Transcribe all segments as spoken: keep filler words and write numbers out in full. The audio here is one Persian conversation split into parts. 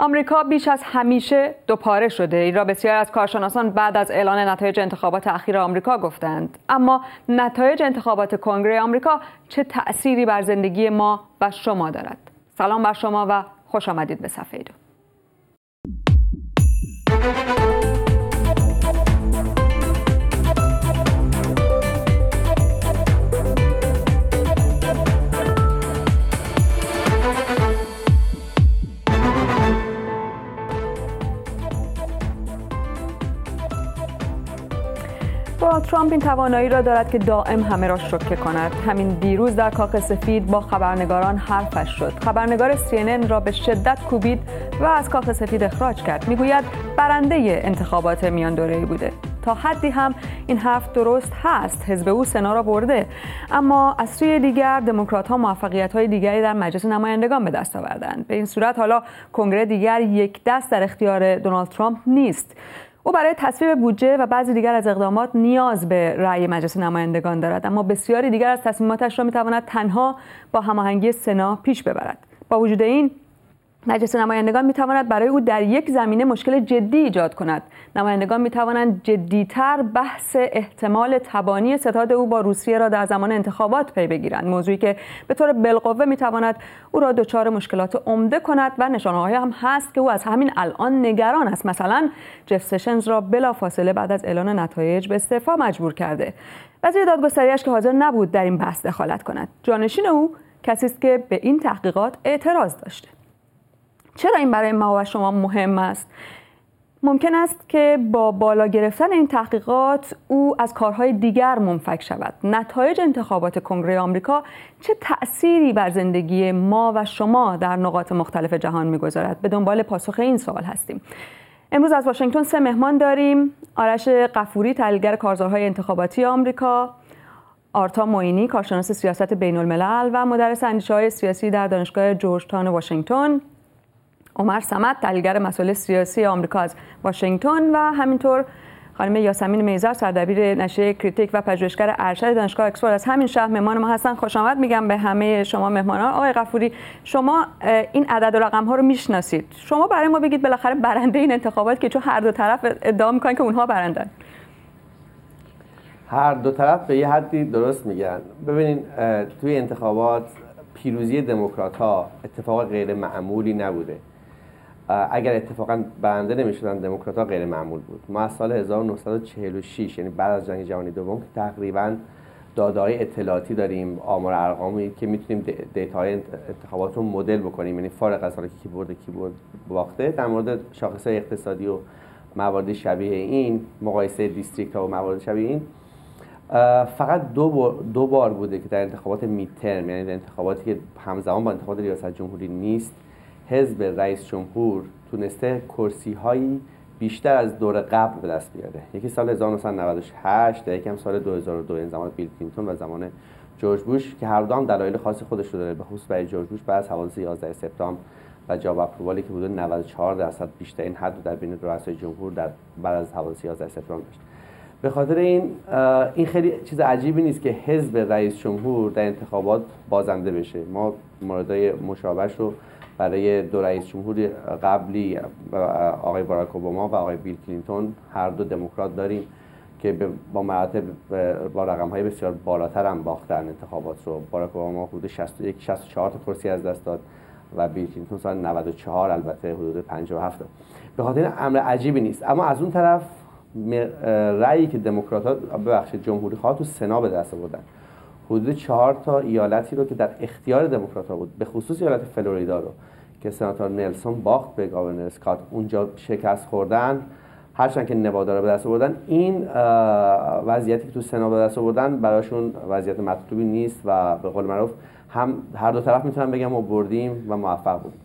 آمریکا بیش از همیشه دوپاره شده. این را بسیاری از کارشناسان بعد از اعلان نتایج انتخابات اخیر آمریکا گفتند. اما نتایج انتخابات کنگره آمریکا چه تأثیری بر زندگی ما و شما دارد؟ سلام بر شما و خوش آمدید به صفحه دو. دونالد ترامپ این توانایی را دارد که دائم همه را شوکه کند. همین دیروز در کاخ سفید با خبرنگاران حرفش شد. خبرنگار سی ان ان را به شدت کوبید و از کاخ سفید اخراج کرد. میگوید برنده انتخابات میان دوره‌ای بوده. تا حدی هم این حرف درست هست. حزب او سنا را برده، اما از سوی دیگر دموکرات‌ها موفقیت‌های دیگری در مجلس نمایندگان به دست آوردند. به این صورت حالا کنگره دیگر یک دست در اختیار دونالد ترامپ نیست. او برای تصویب بودجه و بعضی دیگر از اقدامات نیاز به رأی مجلس نمایندگان دارد، اما بسیاری دیگر از تصمیماتش را می‌تواند تنها با هماهنگی سنا پیش ببرد. با وجود این، مجلس نمایندگان می‌تواند برای او در یک زمینه مشکل جدی ایجاد کند. نمایندگان می‌توانند جدی‌تر بحث احتمال تبانی ستاد او با روسیه را در زمان انتخابات پی بگیرند، موضوعی که به طور بالقوه می‌تواند او را دچار مشکلات عمده کند و نشانه‌هایی هم هست که او از همین الان نگران است. مثلا جف سشنز را بلافاصله بعد از اعلان نتایج به استعفا مجبور کرده. وزیر دادگستری‌اش که حاضر نبود در این بحث دخالت کند. جانشین او کسی است که به این تحقیقات اعتراض داشته. چرا این برای ما و شما مهم است؟ ممکن است که با بالا گرفتن این تحقیقات او از کارهای دیگر منفک شود. نتایج انتخابات کنگره آمریکا چه تأثیری بر زندگی ما و شما در نقاط مختلف جهان می‌گذارد؟ به دنبال پاسخ این سوال هستیم. امروز از واشنگتن سه مهمان داریم: آرش غفوری، تحلیلگر کارزارهای انتخاباتی آمریکا، آرتا معینی، کارشناس سیاست بین‌الملل و مدرس اندیشه‌های سیاسی در دانشگاه جورج تاون واشنگتن، عمر صمد، تحلیلگر مسائل سیاسی آمریکا از واشنگتن و همینطور خانم یاسمین میزر، سردبیر نشریه کریتیک و پژوهشگر ارشد دانشگاه اکسفورد از همین شهر مهمان ما هستن. خوش آمد میگم به همه شما مهمانان. آقای غفوری، شما این عدد و رقم ها رو میشناسید. شما برای ما بگید بالاخره برنده این انتخابات که چون هر دو طرف ادعا میکنن که اونها برندن. هر دو طرف به یه حدی درست میگن. ببینین توی انتخابات پیروزی دموکرات‌ها اتفاق غیر معمولی نبوده. اگر اتفاقا برنده نمی‌شدن دموکرات‌ها غیر معمول بود. ما از سال هزار و نهصد و چهل و شش یعنی بعد از جنگ جهانی دوم که تقریباً داده‌های اطلاعاتی داریم، آمار ارقامی که میتونیم دیتاهای انتخابات رو مدل بکنیم، یعنی فارغ از اینکه کی برده کی برد باخته، در مورد شاخص‌های اقتصادی و موارد شبیه این، مقایسه دیستریکت‌ها و موارد شبیه این، فقط دو بار, دو بار بوده که در انتخابات میدترم، یعنی در انتخاباتی که همزمان با انتخابات ریاست جمهوری نیست، حزب رئیس جمهور تونسته کرسی‌هایی بیشتر از دور قبل به دست بیاره. یکی سال هزار و نهصد و نود و هشت، در یکم سال دو هزار و دو، زمان بیل کلینتون و زمان جورج بوش، که هر دو هم دلایل خاص خودش رو داره. به خصوص برای جورج بوش بعد از حوادث یازده سپتامبر و جاب اپرووالی که حدود نود و چهار درصد بیشترین حد در بین رؤسای جمهور در بعد از حوادث یازده سپتامبر داشت. به خاطر این این خیلی چیز عجیبی نیست که حزب رئیس جمهور در انتخابات بازنده بشه. ما موردهای مشابهش رو برای دو رئیس جمهور قبلی، آقای باراک اوباما و آقای بیل کلینتون، هر دو دموکرات داریم که با مراتب با رقم‌های بسیار بالاتر هم باختن انتخابات رو. باراک اوباما حدود شصت و یک شصت و چهار تا کرسی از دست داد و بیل کلینتون سال نود و چهار البته حدود پنجاه و هفت. به خاطر این امر عجیبی نیست. اما از اون طرف رأیی که دموکرات‌ها ببخشید جمهوری‌خواه تو سنا به دست آوردن، حدود چهار تا ایالتی رو که در اختیار دموکرات‌ها بود، به خصوص ایالت فلوریدا رو که سناتور نلسون باخت به گاورنر اسکات، اونجا شکست خوردن، هرچند که نوادا رو به دست آوردن. این وضعیتی که تو سنا به دست آوردن براشون وضعیت مطلوبی نیست و به قول معروف هم هر دو طرف میتونن بگم ما بردیم و موفق بودیم.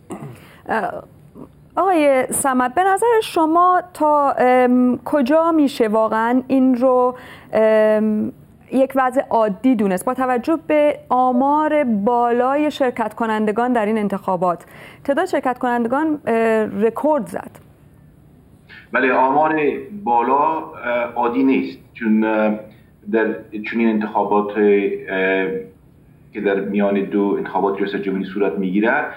آقای صمد، به نظر شما تا کجا میشه واقعا این رو یک وضع عادی دونست با توجه به آمار بالای شرکت کنندگان در این انتخابات؟ تعداد شرکت کنندگان رکورد زد. بله، آمار بالا عادی نیست، چون در چنین انتخابات که در میان دو انتخابات ریاست جمهوری صورت میگیره،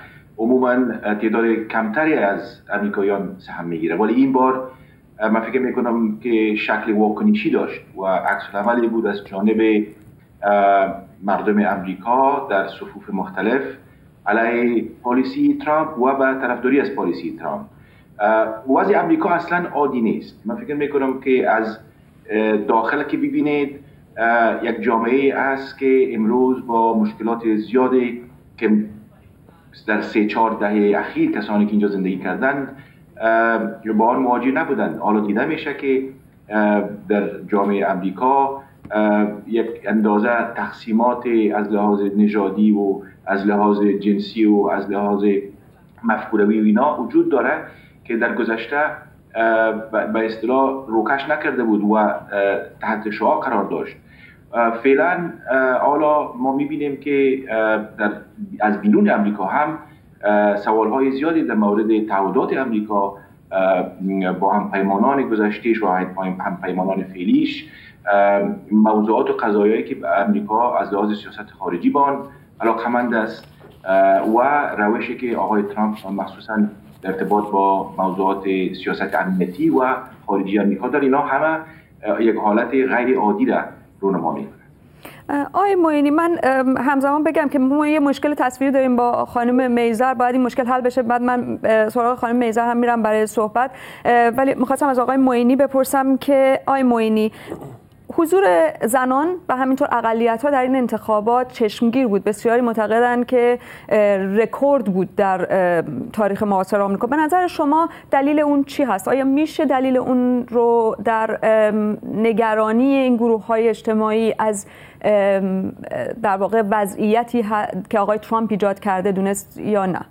عموما تعداد کمتری از امریکاییان سهم میگیره، ولی این بار من فکر میکنم که شکل واکنشی داشت و عکس العملی بود از جانب مردم امریکا در صفوف مختلف علیه پالیسی ترامپ و به طرفداری از پالیسی ترامپ. وضع امریکا اصلا عادی نیست. من فکر میکنم که از داخل که ببینید یک جامعه است که امروز با مشکلات زیادی که در سه چهار دهه اخیر کسانی که اینجا زندگی کردند با آن مواجه نبودند. حالا دیده میشه که در جامعه امریکا یک اندازه تقسیمات از لحاظ نژادی و از لحاظ جنسی و از لحاظ مفکوروی و اینا وجود داره که در گذشته به اصطلاح روکش نکرده بود و تحت شعاع قرار داشت. فعلا حالا ما میبینیم که در از بیرون امریکا هم سوالهای زیادی در مورد تعهدات امریکا با همپیمانان گذشتهش و همپیمانان فعلیش، موضوعات و قضایایی که امریکا از لحاظ سیاست خارجی با آن علاقه‌مند است و روشی که آقای ترامپ مخصوصاً در ارتباط با موضوعات سیاست امنیتی و خارجی امریکا در اینا همه یک حالت غیر عادی را رونما می‌کنه. آقای معینی، من همزمان بگم که ما یه مشکل تصویری داریم با خانم میزر، باید این مشکل حل بشه، بعد من سراغ خانم میزر هم میرم برای صحبت. ولی می‌خواستم از آقای معینی بپرسم که آقای معینی، حضور زنان و همینطور اقلیت‌ها در این انتخابات چشمگیر بود. بسیاری معتقدند که رکورد بود در تاریخ معاصر آمریکا. به نظر شما دلیل اون چی هست؟ آیا میشه دلیل اون رو در نگرانی این گروه‌های اجتماعی از در واقع وضعیتی که آقای ترامپ ایجاد کرده دونست یا نه؟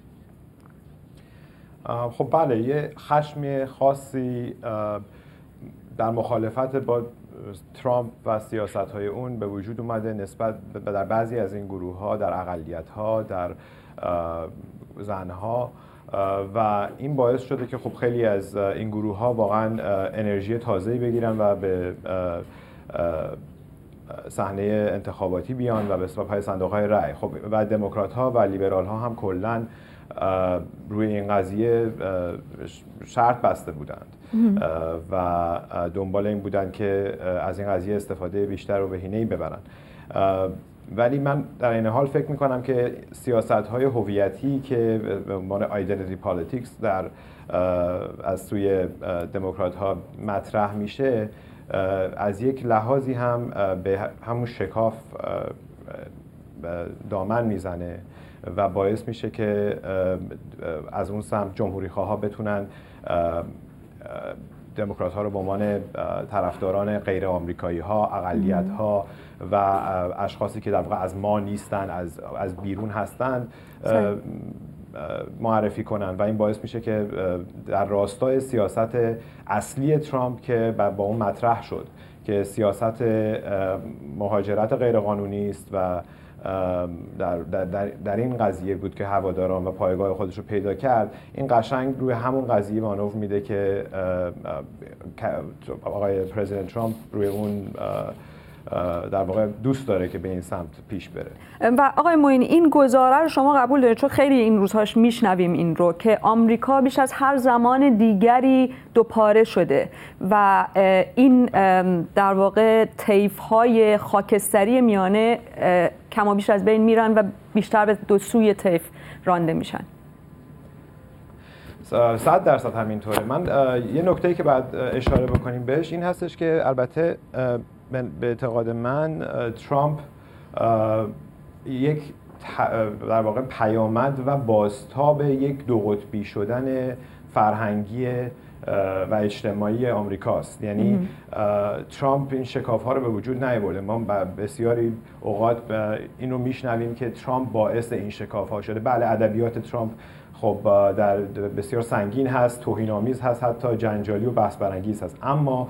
خب بله، یه خشم خاصی در مخالفت با ترامپ و سیاست‌های اون به وجود اومده نسبت در بعضی از این گروه‌ها، در اقلیت‌ها، در زن‌ها، و این باعث شده که خب خیلی از این گروه‌ها واقعاً انرژی تازه‌ای بگیرن و به صحنه انتخاباتی بیان و به پای صندوق‌های رأی. خب و دموکرات‌ها و لیبرال‌ها هم کلاً روی این قضیه شرط بسته بودند و دنبال این بودند که از این قضیه استفاده بیشتر و بهینه‌ای ببرن. ولی من در این حال فکر می‌کنم که سیاست‌های هویتی که به عنوان آیدنتیتی پالیتیکس در از سوی دموکرات‌ها مطرح میشه، از یک لحاظی هم به همون شکاف دامن میزنه و باعث میشه که از اون سمت جمهوری خواها بتونن دموکرات ها رو به عنوان طرفداران غیر آمریکایی ها، اقلیت ها و اشخاصی که در واقع از ما نیستن، از از بیرون هستن معرفی کنن و این باعث میشه که در راستای سیاست اصلی ترامپ که با اون مطرح شد که سیاست مهاجرت غیرقانونی است و در, در, در این قضیه بود که هواداران و پایگاه خودش رو پیدا کرد، این قشنگ روی همون قضیه مانور میده که آقای پرزیدنت ترامپ روی اون در واقع دوست داره که به این سمت پیش بره. و آقای معینی، این گزاره رو شما قبول دارید؟ چون خیلی این روزهاش میشنویم این رو که آمریکا بیش از هر زمان دیگری دوپاره شده و این در واقع طیف‌های خاکستری میانه کما بیش از بین میرن و بیشتر به دو سوی طیف رانده میشن. صد درصد همینطوره. من یه نکته‌ای که باید اشاره بکنیم بهش این هستش که البته به اعتقاد من ترامپ یک در واقع پیامد و بازتاب یک دو قطبی شدن فرهنگی و اجتماعی آمریکاست. یعنی ترامپ این شکاف‌ها رو به وجود نیاورده. ما بسیاری اوقات این رو میشنویم که ترامپ باعث این شکاف‌ها شده. بله، ادبیات ترامپ خب در بسیار سنگین هست، توهین‌آمیز هست، حتی جنجالی و بحث برانگیز هست، اما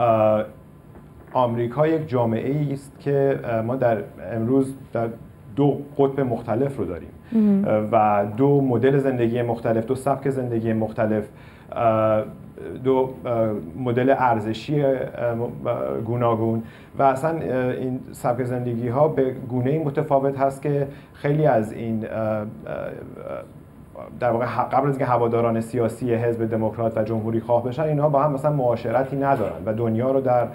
آمریکا یک جامعه‌ای است که ما در امروز در دو قطب مختلف رو داریم و دو مدل زندگی مختلف، دو سبک زندگی مختلف، دو مدل ارزشی گوناگون و اصلا این سبک زندگی ها به گونه‌ای متفاوت هست که خیلی از این در واقع قبل از اینکه هواداران سیاسی حزب دموکرات و جمهوری خواه بشن، اینها با هم مثلا معاشرتی ندارن و دنیا رو در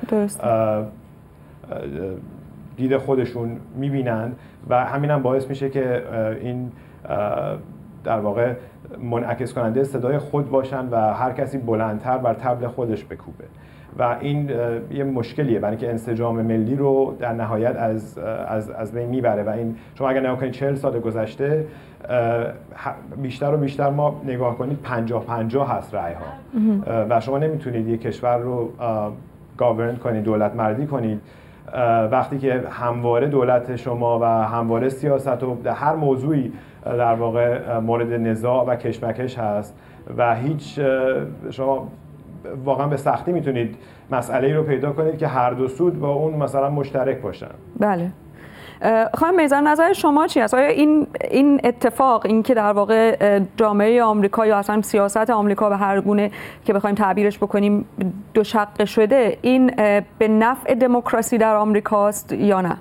دید خودشون میبینن و همین هم باعث میشه که این در واقع منعکس کننده صدای خود باشن و هر کسی بلندتر بر طبل خودش بکوبه و این یه مشکلیه، برای اینکه انسجام ملی رو در نهایت از از از بین میبره و این شما اگر نگاه کنید چهل سال گذشته بیشتر و بیشتر ما نگاه کنید پنجاه پنجاه هست رأی ها و شما نمیتونید یک کشور رو گاورن کنید، دولت مردی کنید وقتی که همواره دولت شما و همواره سیاست و هر موضوعی در واقع مورد نزاع و کشمکش هست و هیچ شما واقعا به سختی میتونید مسئله‌ای رو پیدا کنید که هر دو سود با اون مثلا مشترک باشن. بله. خانم میزان، نظر شما چی است؟ آیا این این اتفاق، این که در واقع جامعه آمریکا یا اصلا سیاست آمریکا به هر گونه که بخوایم تعبیرش بکنیم دو شقه شده، این به نفع دموکراسی در آمریکاست یا نه؟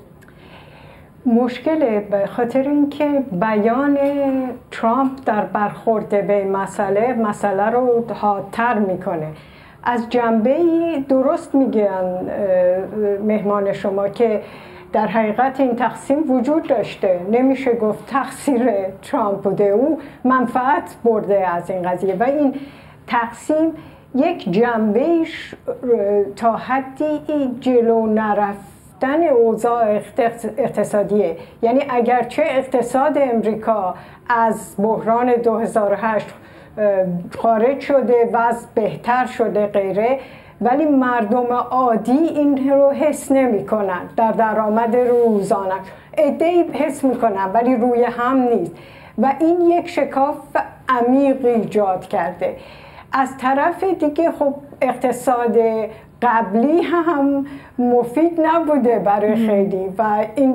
مشکل به خاطر اینکه بیان ترامپ در برخورد به مسئله مسئله رو حادتر میکنه. از جنبه‌ای درست میگن مهمان شما که در حقیقت این تقسیم وجود داشته، نمیشه گفت تقصیر ترامپ بوده، او منفعت برده از این قضیه و این تقسیم یک جنبهش تا حدی جلو نرفتن اوضاع اقتصادیه. یعنی اگرچه اقتصاد امریکا از بحران دو هزار و هشت خارج شده، وضع بهتر شده غیره، ولی مردم عادی این رو حس نمی کنن در درآمد روزانه. عده‌ای حس می کنن ولی روی هم نیست و این یک شکاف عمیق ایجاد کرده. از طرف دیگه خب اقتصاد قبلی هم مفید نبوده برای خیلی و این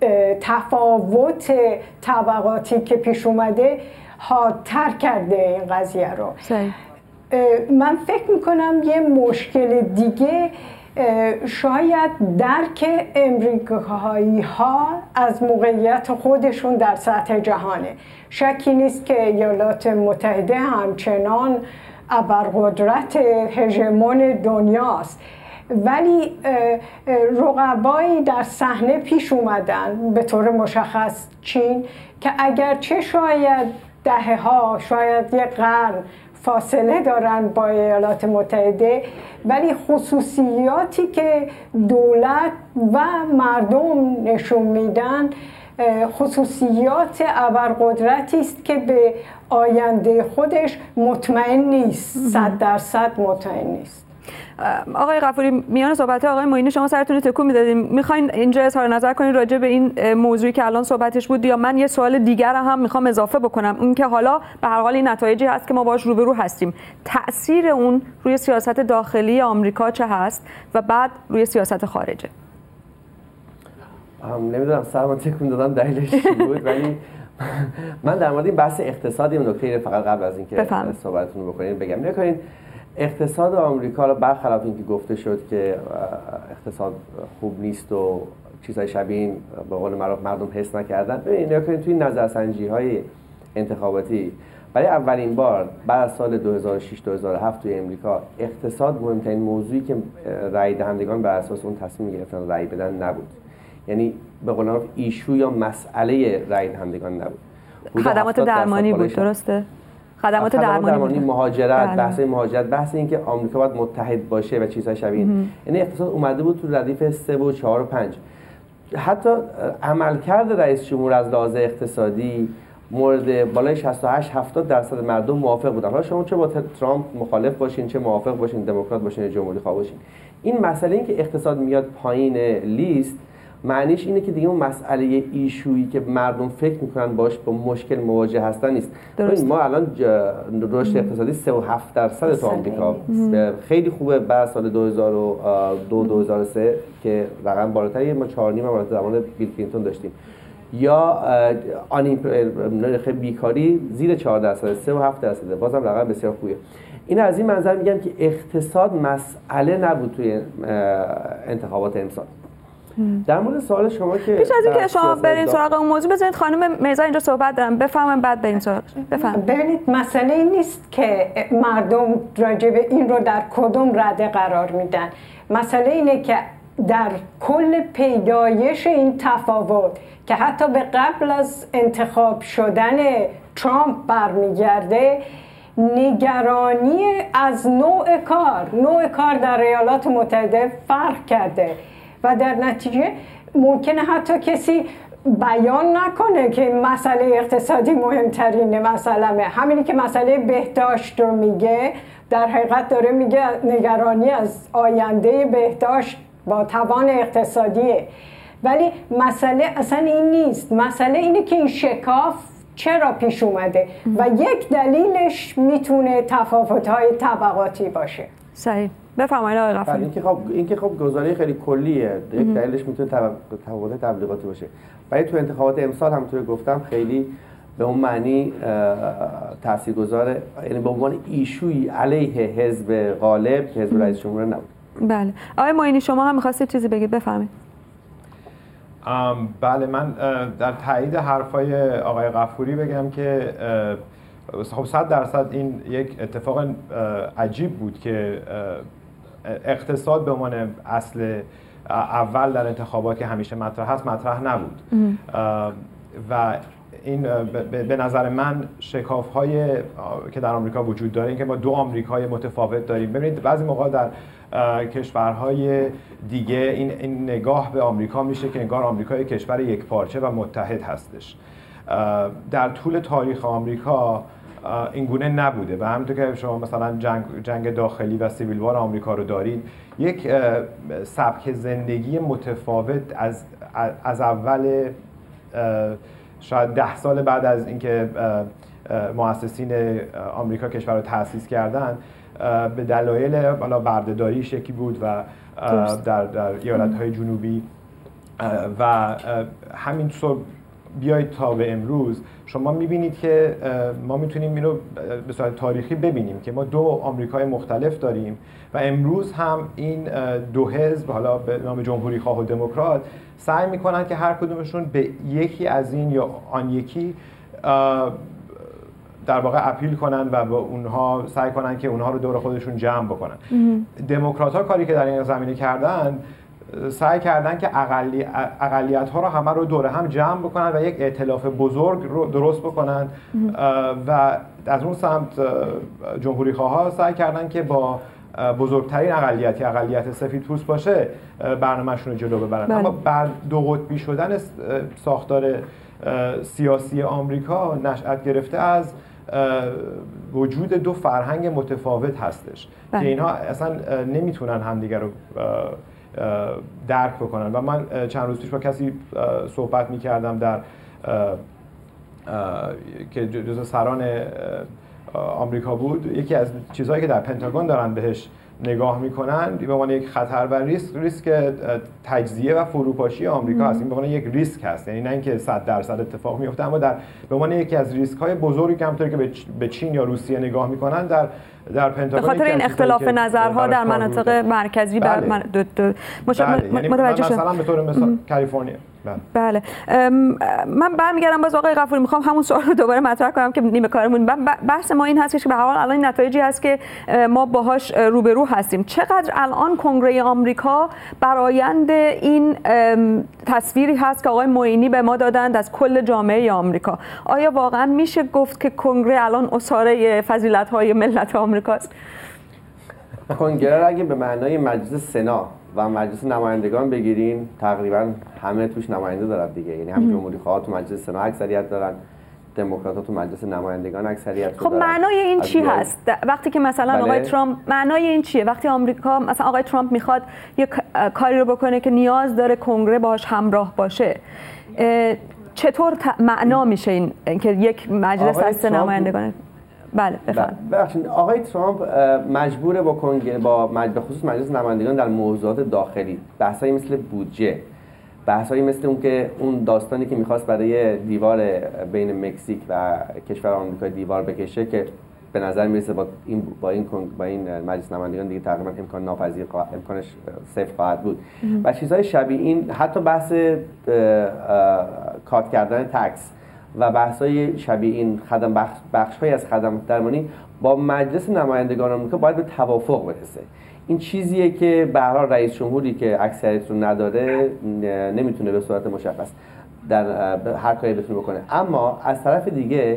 تفاوت طبقاتی که پیش اومده حادتر کرده این قضیه رو. صحیح. من فکر میکنم یه مشکل دیگه شاید درک امریکایی ها از موقعیت خودشون در سطح جهانه. شکی نیست که ایالات متحده همچنان ابرقدرت هژمون دنیاست، ولی رقبایی در صحنه پیش اومدن، به طور مشخص چین که اگرچه شاید دهه ها شاید یک قرن فاصله دارن با ایالات متحده، ولی خصوصیاتی که دولت و مردم نشون میدن خصوصیات ابرقدرتی است که به آینده خودش مطمئن نیست، صد درصد مطمئن نیست. آقای غفوری، میان صحبت آقای معینی شما سرتون تکون میدادین، میخواین اینجا اظهار نظر کنین راجع به این موضوعی که الان صحبتش بود، یا من یه سوال دیگر هم میخوام اضافه بکنم، اون که حالا به هر حال این نتایجی هست که ما باهاش روبرو هستیم، تأثیر اون روی سیاست داخلی آمریکا چه هست و بعد روی سیاست خارجه؟ نمیدونم سرم تکون دادم دلیلش چی بود، ولی من در مورد این بحث اقتصادی اون نکته فقط قبل از اینکه صحبتتون رو بکنین بگم. نکنین اقتصاد آمریکا رو برخلاف اینکه گفته شد که اقتصاد خوب نیست و چیزهای شبیه این به قول معروف مردم حس نکردن، ببینید نکنین توی نظرسنجی‌های انتخاباتی برای اولین بار بعد از سال دو هزار و شش دو هزار و هفت توی امریکا اقتصاد مهمترین موضوعی که رأی دهندگان بر اساس اون تصمیم گرفتن رأی بدن نبود. یعنی به قول معروف ایشو یا مسئله رأی دهندگان نبود. خدمات درمانی بود، درسته؟ خدمات درمانی, درمانی مهاجرت، بحث مهاجرت، بحث این که آمریکا باید متحد باشه و چیزهای شبیه این. یعنی اقتصاد اومده بود تو ردیف سه و چهار و پنج. حتی عملکرد رئیس جمهور از لحاظ اقتصادی مورد بالای شصت و هشت هفتاد درصد مردم موافق بودن. حالا شما چه با ترامپ مخالف باشین، چه موافق باشین، دموکرات باشین یا جمهوری خواه باشین، این مسئله این که اقتصاد میاد پایین لیست معنیش اینه که دیگه اون مسئله ایشویی که مردم فکر میکنن باش با مشکل مواجه هستن نیست. ما الان رشد اقتصادی سه و هفت درصد تو آمریکا خیلی خوبه بعد سال دو هزار و دو دو هزار و سه که رقم بالاتری ما چهار و نیم بالاتر زمان بیل کلینتون داشتیم، یا آن خیلی بیکاری زیر چهار درصد، سه و هفت درصد، بازم رقم بسیار خوبه. این از این منظر میگم که اقتصاد مسئله نبود توی انتخابات امسال. در مورد سوال شما که پیش از اینکه شما برین سراغ اون موضوع بذارید خانم میرزا اینجا صحبت دارم بفهمم بعد برین سراغ. بفهم. ببینید مسئله این نیست که مردم راجع به این رو در کدوم رده قرار میدن. مسئله اینه که در کل پیدایش این تفاوت که حتی به قبل از انتخاب شدن ترامپ برمیگرده، نگرانی از نوع کار نوع کار در ایالات متحده فرق کرده و در نتیجه ممکنه حتی کسی بیان نکنه که مسئله اقتصادی مهمترین مسئله، همینی که مسئله بهداشت رو میگه در حقیقت داره میگه نگرانی از آینده بهداشت با توان اقتصادیه. ولی مسئله اصلا این نیست، مسئله اینه که این شکاف چرا پیش اومده و یک دلیلش میتونه تفاوت‌های طبقاتی باشه. صحیح. بفرمایید آقای غفوری. این که خب این که خب گزاره خیلی کلیه، یک دلیلش میتونه تفاوت تبلیغاتی باشه. ولی تو انتخابات امسال همونطور گفتم خیلی به اون معنی تاثیرگذار، یعنی به عنوان ایشویی علیه حزب غالب که حزب رئیس جمهور نبود. بله. آقای معینی شما هم می‌خواستید چیزی بگید، بفرمایید. بله، من در تایید حرفای آقای غفوری بگم که خب صد درصد این یک اتفاق عجیب بود که اقتصاد به عنوان اصل اول در انتخابات که همیشه مطرح هست مطرح نبود و این به نظر من شکاف‌های که در آمریکا وجود داره، این که ما دو آمریکای متفاوت داریم. ببینید بعضی موقع در کشورهای دیگه این, این نگاه به آمریکا میشه که انگار آمریکا یک کشور یکپارچه و متحد هستش. در طول تاریخ آمریکا این گونه نبوده و همونطور که شما مثلا جنگ, جنگ داخلی و سیویل وار آمریکا رو دارید، یک سبک زندگی متفاوت از از اول شاید ده سال بعد از اینکه مؤسسین آمریکا کشور رو تأسیس کردن به دلایل حالا بردهداریش یکی بود و در در ایالت‌های جنوبی و همینطور بیایید تا به امروز شما می‌بینید که ما می‌تونیم اینو به صورت تاریخی ببینیم که ما دو آمریکای مختلف داریم و امروز هم این دو حزب حالا به نام جمهوری‌خواه و دموکرات سعی می‌کنند که هر کدومشون به یکی از این یا آن یکی در واقع اپیل کنن و با اونها سعی کنن که اونها رو دور خودشون جمع بکنن. دموکرات‌ها کاری که در این زمینه کردن، سعی کردن که اقلی... اقلیت‌ها رو همه رو دور هم جمع بکنن و یک ائتلاف بزرگ رو درست بکنن و از اون سمت جمهوری‌خواها سعی کردن که با بزرگترین اقلیتی اقلیت سفیدپوست باشه برنامه‌شون رو جلو ببرن. بله. اما بر دو قطبی شدن ساختار سیاسی آمریکا نشأت گرفته از وجود دو فرهنگ متفاوت هستش. بله. که اینها اصلا نمیتونن همدیگر رو درک بکنن و من چند روز پیش با کسی صحبت میکردم در که جزو سران آمریکا بود. یکی از چیزهایی که در پنتاگون دارن بهش نگاه میکنن به عنوان یک خطر و ریسک ریسک تجزیه و فروپاشی آمریکا هست. این به عنوان یک ریسک هست، یعنی نه اینکه صد درصد اتفاق میفته، اما در به عنوان یکی از ریسک های بزرگی که همونطوری که به چین یا روسیه نگاه میکنن در در پنتاگون به خاطر این اختلاف نظرها در مناطق مرکزی بله. بر دو دو مش... بله. یعنی متوجه شدم مثلا به طور مثال کالیفرنیا. بله, بله. من برمیگردم باز آقای غفوری، میخوام همون سوال رو دوباره مطرح کنم که نیمه کارمون. بحث ما این هست که به هر حال الان این نتایجی هست که ما باهاش روبرو هستیم. چقدر الان کنگره آمریکا برآیند این تصویری هست که آقای معینی به ما دادند از کل جامعه آمریکا؟ آیا واقعا میشه گفت که کنگره الان اساره فضیلت‌های ملت آمریکاست؟ کنگره اگه به معنای مجلس سنا و مجلس نمایندگان بگیرین تقریبا همه توش نماینده دارن دیگه، یعنی هم جمهوری‌خواها تو مجلس سنا اکثریت دارن، دموکرات‌ها تو مجلس نمایندگان اکثریت خب دارن. معنای این چی هست وقتی که مثلا بله. آقای ترامپ، معنای این چیه وقتی آمریکا مثلا آقای ترامپ میخواد یک کاری رو بکنه که نیاز داره کنگره باهاش همراه باشه، چطور معنا میشه این که یک مجلس از نمایندگان؟ بله ببخشید آقای ترامپ مجبوره با کنگره با مجلس خصوص مجلس نمایندگان در موضوعات داخلی بحثایی مثل بودجه، بحثایی مثل اون که اون داستانی که میخواست برای دیوار بین مکزیک و کشور آمریکا دیوار بکشه که به نظر میرسه با این با این با این مجلس نمایندگان دیگه تقریبا امکان ناپذیر امکانش صفر خواهد بود و چیزهای شبیه این، حتی بحث کات کردن تکس و بحث‌های شبیه این خدم بخش بخش‌های از خدمات درمانی با مجلس نمایندگان آمریکا باید به توافق برسه. این چیزیه که به هر حال رئیس جمهوری که اکثریت رو نداره نمیتونه به صورت مشخص در هر کاری بتونه بکنه، اما از طرف دیگه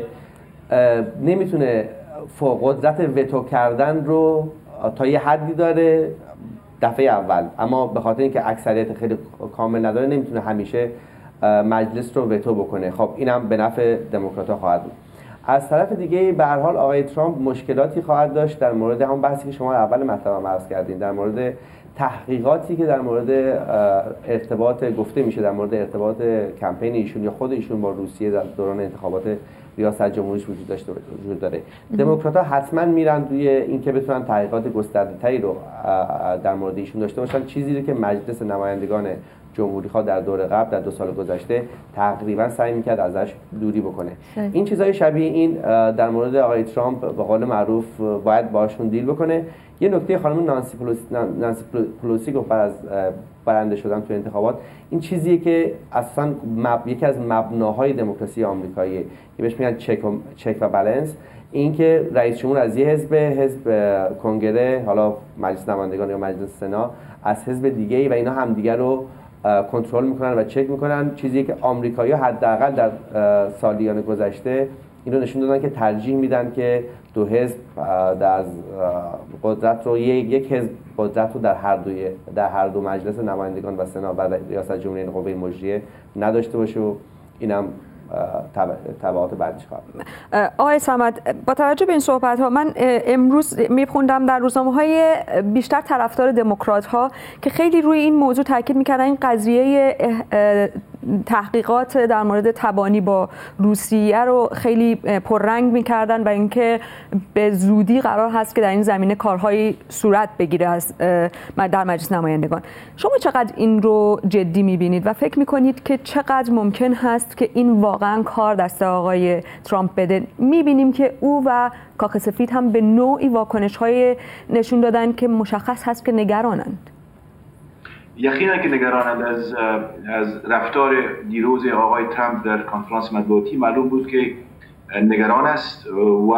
نمیتونه فوق قدرت وتو کردن رو تا یه حدی داره دفعه اول، اما به خاطر اینکه اکثریت خیلی کامل نداره نمیتونه همیشه مجلس رو وتو بکنه. خب اینم به نفع دموکرات‌ها خواهد بود. از طرف دیگه به هر حال آقای ترامپ مشکلاتی خواهد داشت در مورد همون بحثی که شما اول مطلب عرض کردین، در مورد تحقیقاتی که در مورد ارتباط گفته میشه در مورد ارتباط کمپین ایشون یا خود ایشون با روسیه در دوران انتخابات ریاست جمهوریش وجود داشته وجود داره. دموکرات‌ها حتما میرن روی اینکه بتونن تحقیقات گسترده‌تری رو در مورد ایشون داشته باشن، چیزی رو که مجلس نمایندگان جمهوری‌خواه در دور قبل در دو سال گذشته تقریبا سعی می‌کرد ازش دوری بکنه. شاید. این چیزهای شبیه این در مورد آقای ترامپ به قول معروف باید باشون دیل بکنه. یه نکته خانم نانسی پلوسی نانسی پلوسی گفت بعد از برنده شدن تو انتخابات، این چیزیه که اصلا مب... یکی از مبناهای دموکراسی آمریکاییه که بهش میگن چک و چک و بالانس، این که رئیس جمهور از یه حزب حزب کنگره، حالا مجلس نمایندگان یا مجلس سنا، از حزب دیگه‌ای و اینا همدیگه رو کنترل میکنن و چک میکنن، چیزی که آمریکایی‌ها حداقل در سالیان گذشته اینو نشون دادن که ترجیح میدن که دو حزب در قدرت رو یک حزب قدرت رو در هر دوی در هر دو مجلس نمایندگان و سنا و ریاست جمهوری این قوه مجریه نداشته باشه و اینم تبعات بعدش خواهد بود. آقای صمد، با توجه به این صحبت ها من امروز میخوندم در روزنامه‌های بیشتر طرفدار دموکرات ها که خیلی روی این موضوع تاکید میکردن این قضیه تحقیقات در مورد تبانی با روسیه رو خیلی پررنگ میکردن و اینکه به زودی قرار هست که در این زمینه کارهایی صورت بگیره از در مجلس نمایندگان. شما چقدر این رو جدی میبینید و فکر میکنید که چقدر ممکن هست که این واقعا کار دست آقای ترامپ بده؟ میبینیم که او و کاخ سفید هم به نوعی واکنش‌های نشون دادن که مشخص هست که نگرانند. یقینا که نگرانند. از از رفتار دیروز آقای ترامپ در کنفرانس مطبوعاتی معلوم بود که نگران است و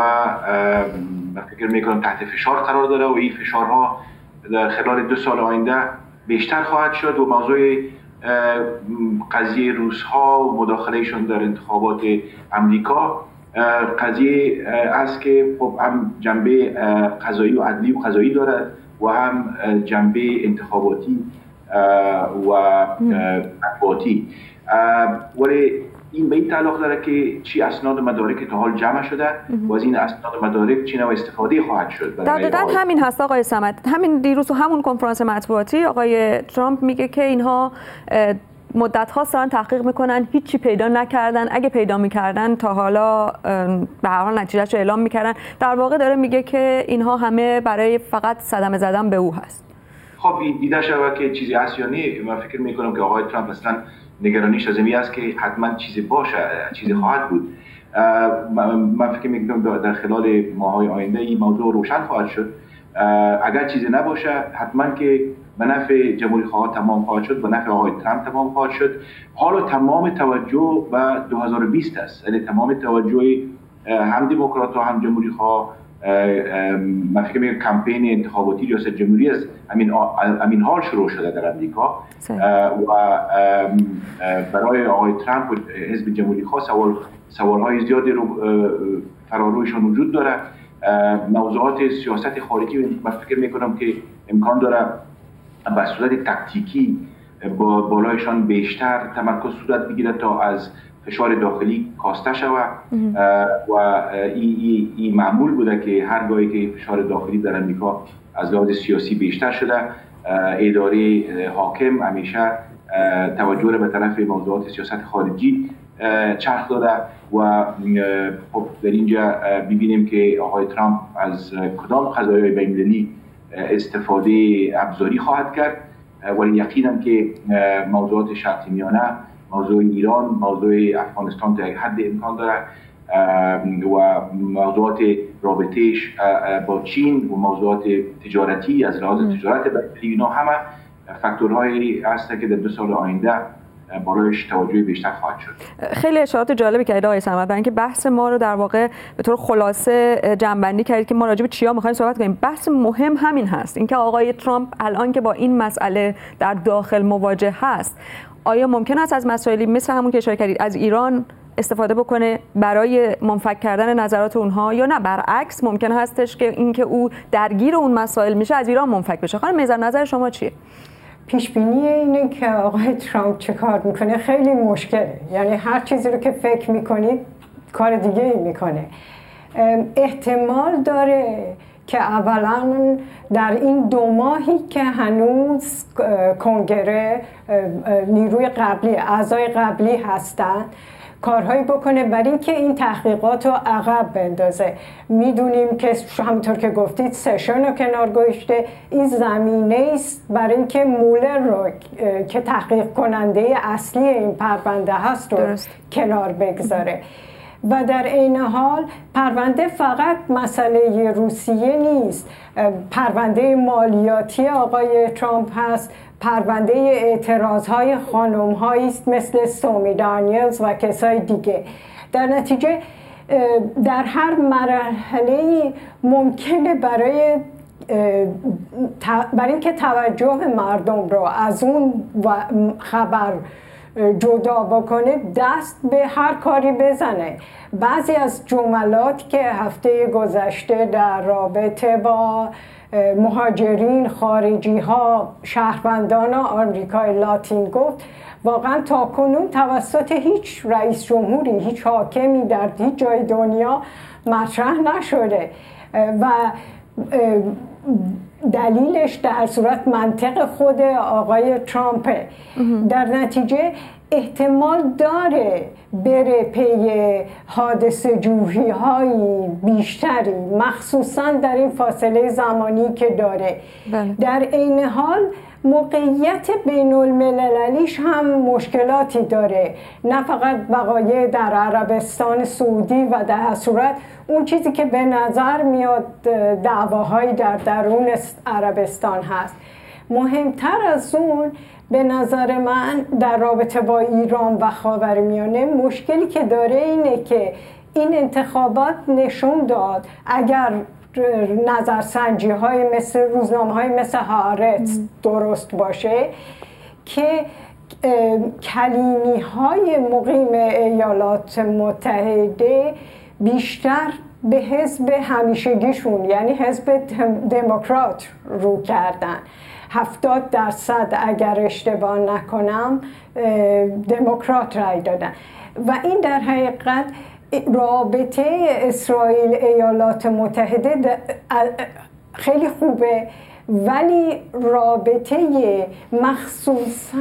فکر میکنم تحت فشار قرار داره و این فشارها در خلال دو سال آینده بیشتر خواهد شد و موضوع قضیه روس‌ها و مداخلهشون در انتخابات امریکا قضیه است که خب هم جنبه قضایی و عدلی و قضایی دارد و هم جنبه انتخاباتی و مطبوعاتی، ولی این به این تعلق داره که چی اسناد مدارک تا حال جمع شده و از این اسناد مدارک چی نوع استفاده خواهد شد. دقیقاً همین هست آقای صمد. همین دیروز و همون کنفرانس مطبوعاتی آقای ترامپ میگه که اینها مدت ها دارن تحقیق میکنن، هیچی پیدا نکردن، اگه پیدا میکردن تا حالا به هر حال نتیجهش رو اعلام میکردن. در واقع داره میگه که اینها همه برای فقط صدمه زدن به او هست. خب دیده شود که چیزی هست یا نه. من فکر میکنم که آقای ترامپ اصلا نگرانیش از این است که حتما چیزی باشه، چیزی خواهد بود. من فکر میکنم در خلال ماهای آینده این موضوع روشن خواهد شد. اگر چیزی نباشه حتما که به نفع جمهوری خواه تمام خواهد شد، به نفع آقای ترامپ تمام خواهد شد. حالا تمام توجه به دو هزار و بیست است، یعنی تمام توجه هم دموکرات ها هم جمهوری خواه. من فکر میکنم کمپین انتخاباتی ریاست جمهوری از همین همین حال شروع شده در امریکا و برای آقای ترامپ و حزب جمهوری خواه سوال سوال‌های زیادی رو فرارویشون وجود داره. موضوعات سیاست خارجی من فکر میکنم که امکان داره به صورت تکتیکی با بالایشان بیشتر تمرکز صورت بگیره تا از فشار داخلی کاسته شود و این ای معمول بوده که هرگاهی که فشار داخلی در امریکا از لحاظ سیاسی بیشتر شده، اداره حاکم همیشه توجه را به طرف موضوعات سیاست خارجی چرخ داده و خب در اینجا ببینیم که آقای ترامپ از کدام قضایای بین‌المللی استفاده ابزاری خواهد کرد، ولی یقینا که موضوعات شرق میانه، موضوع ایران، موضوع افغانستان تا یک حد امکان داره و موضوعات رابطهش با چین و موضوعات تجارتی از لحاظ تجارت بین‌المللی، اینا همه فاکتورهایی هست که در دو سال آینده برایش توجه بیشتر خواهد شد. خیلی اشارات جالبی کردید آقای صمد، برای اینکه بحث ما رو در واقع به طور خلاصه جمع‌بندی کردید که ما راجع به چیا می‌خوایم صحبت کنیم. بحث مهم همین هست، اینکه آقای ترامپ الان که با این مسئله در داخل مواجه هست، آیا ممکن است از مسائلی مثل همون که اشاره کردید از ایران استفاده بکنه برای منفک کردن نظرات اونها، یا نه برعکس ممکن هستش که اینکه او درگیر اون مسائل میشه از ایران منفک بشه؟ خانم میزان نظر شما چیه؟ پیش بینی اینه که آقای ترامپ چه کار میکنه خیلی مشکله، یعنی هر چیزی رو که فکر میکنید کار دیگه ای میکنه. احتمال داره که اولا در این دو ماهی که هنوز کنگره نیروی قبلی اعضای قبلی هستن کارهایی بکنه برای اینکه این تحقیقات رو عقب بندازه. میدونیم که همونطور که گفتید سشن رو کنار گذاشته، این زمینه است برای اینکه مولر رو که تحقیق کننده اصلی این پرونده هست رو درست کنار بگذاره. و در این حال پرونده فقط مسئله روسیه نیست، پرونده مالیاتی آقای ترامپ هست، پرونده اعتراضهای خانم هایی است مثل سومی دانیلز و کسای دیگه. در نتیجه در هر مرحله ممکنه برای برای اینکه توجه مردم رو از اون خبر جدا بکنه دست به هر کاری بزنه. بعضی از جملات که هفته گذشته در رابطه با مهاجرین خارجی ها شهروندان آمریکای لاتین گفت واقعا تاکنون توسط هیچ رئیس جمهوری، هیچ حاکمی در هیچ جای دنیا مطرح نشده و دلیلش در صورت منطق خود آقای ترامپه. در نتیجه احتمال داره بره پی حادثه جویی هایی بیشتری، مخصوصا در این فاصله زمانی که داره. بله. در این حال موقعیت بین المللیش هم مشکلاتی داره، نه فقط وقایع در عربستان سعودی و در صورت اون چیزی که به نظر میاد دعواهایی در درون عربستان هست. مهمتر از اون به نظر من در رابطه با ایران و خاورمیانه مشکلی که داره اینه که این انتخابات نشون داد اگر نظرسنجی های مثل روزنامه های مثل هارتز درست باشه که کلیمی های مقیم ایالات متحده بیشتر به حزب همیشگیشون یعنی حزب دموکرات رو کردن. هفتاد درصد اگر اشتباه نکنم دموکرات رای دادن و این در حقیقت رابطه اسرائیل ایالات متحده خیلی خوبه، ولی رابطه مخصوصا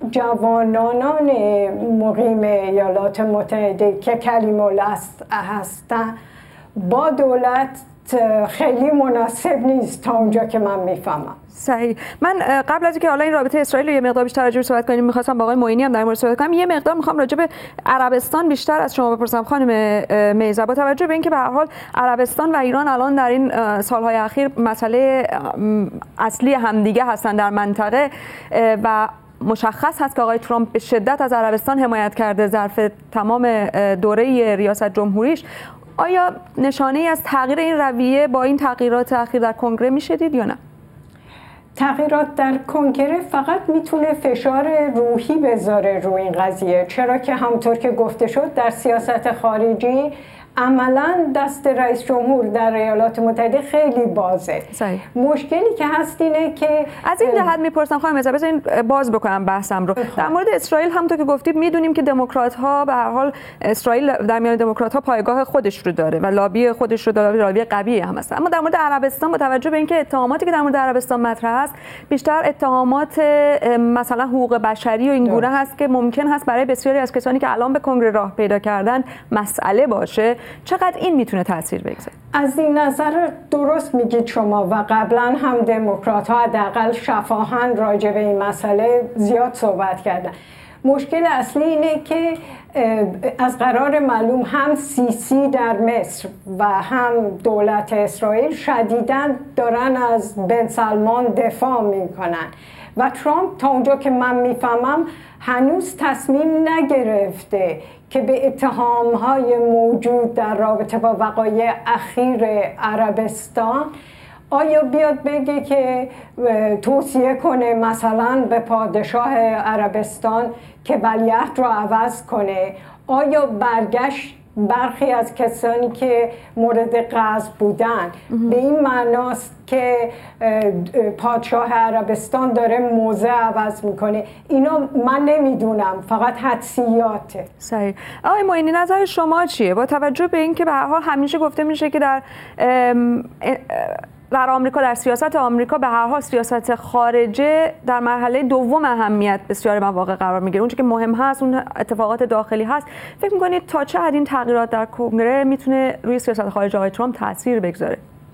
جوانان مقیم ایالات متحده که کلیم الاصل هستن با دولت خیلی مناسب نیست تا اونجا که من میفهمم. صحیح. من قبل از اینکه حالا این رابطه اسرائیل رو یه مقدار بیشتر راجع بهش صحبت کنیم می‌خواستم با آقای معینی هم در مورد صحبت کنم. یه مقدار می‌خوام راجع به عربستان بیشتر از شما بپرسم خانم میزه، با توجه به اینکه به هر حال عربستان و ایران الان در این سال‌های اخیر مسئله اصلی همدیگه هستن در منطقه و مشخص هست که آقای ترامپ به شدت از عربستان حمایت کرده ظرف تمام دوره ریاست جمهوریش. آیا نشانه‌ای از تغییر این رویه با این تغییرات اخیر در کنگره می‌شدید یا نه؟ تغییرات در کنگره فقط میتونه فشار روحی بذاره روی این قضیه، چرا که همونطور که گفته شد در سیاست خارجی عملاً دست رئیس جمهور در ایالات متحده خیلی بازه. صحیح. مشکلی که هست اینه که از این جهت میپرسم خانم میزه، بذارین باز بکنم بحثم رو. بخواه. در مورد اسرائیل همونطور که گفتید میدونیم که دموکرات ها به هر حال اسرائیل در میان دموکرات ها پایگاه خودش رو داره و لابی خودش رو داره، لابی قوی هم هست. اما در مورد عربستان با توجه به اینکه اتهاماتی که در مورد عربستان مطرح است بیشتر اتهامات مثلا حقوق بشری و این گونه هست که ممکن هست برای بسیاری از کسانی که الان به کنگره راه پیدا کردن مسئله باشه. چقدر این میتونه تاثیر بگذاره؟ از این نظر درست میگید شما و قبلا هم دموکرات ها حداقل شفاهاً راجع به این مسئله زیاد صحبت کردن. مشکل اصلی اینه که از قرار معلوم هم سیسی در مصر و هم دولت اسرائیل شدیداً دارن از بن سلمان دفاع میکنن و ترامپ تا اونجا که من میفهمم هنوز تصمیم نگرفته که به اتهامهای موجود در رابطه با وقایع اخیر عربستان آیا بیاد بگه که توصیه کنه مثلا به پادشاه عربستان که ولیعهد رو عوض کنه، آیا برگشت برخی از کسانی که مورد قصد بودن به این معناست که پادشاه عربستان داره موضع عوض میکنه؟ اینا من نمیدونم، فقط حدسیاته. صحیح. آقای معینی نظر شما چیه با توجه به اینکه به هر حال همیشه گفته میشه که در ام در آمریکا، در سیاست آمریکا به هر حال سیاست خارجه در مرحله دوم اهمیت بسیار مواقع قرار میگیره، اونچه که مهم هست اون اتفاقات داخلی هست. فکر میکنید تا چه حد این تغییرات در کنگره میتونه روی سیاست خارجه آقای ترامپ تاثیر بگذاره؟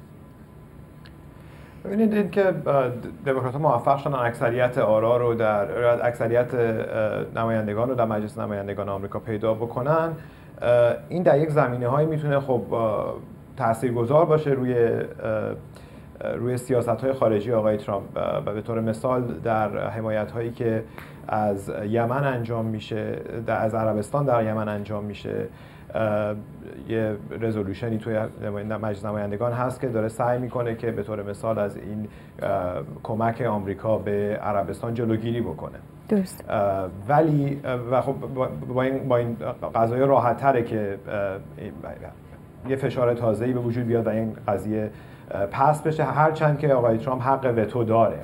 ببینید این که دموکرات‌ها موفق شدن اکثریت آرا رو در اکثریت نمایندگان رو در مجلس نمایندگان آمریکا پیدا بکنن، این در یک زمینه‌هایی میتونه خب تاثیرگذار باشه روی روی سیاست‌های خارجی آقای ترامپ و به طور مثال در حمایت‌هایی که از یمن انجام میشه، در از عربستان در یمن انجام میشه. یه رزولوشنی توی مجلس نمایندگان هست که داره سعی میکنه که به طور مثال از این کمک آمریکا به عربستان جلوگیری بکنه. درست. ولی و خب با این با این قضایا راحت تره که یه فشار تازه‌ای به وجود بیاد و این قضیه پس بشه، هرچند که آقای ترامپ حق وتو داره.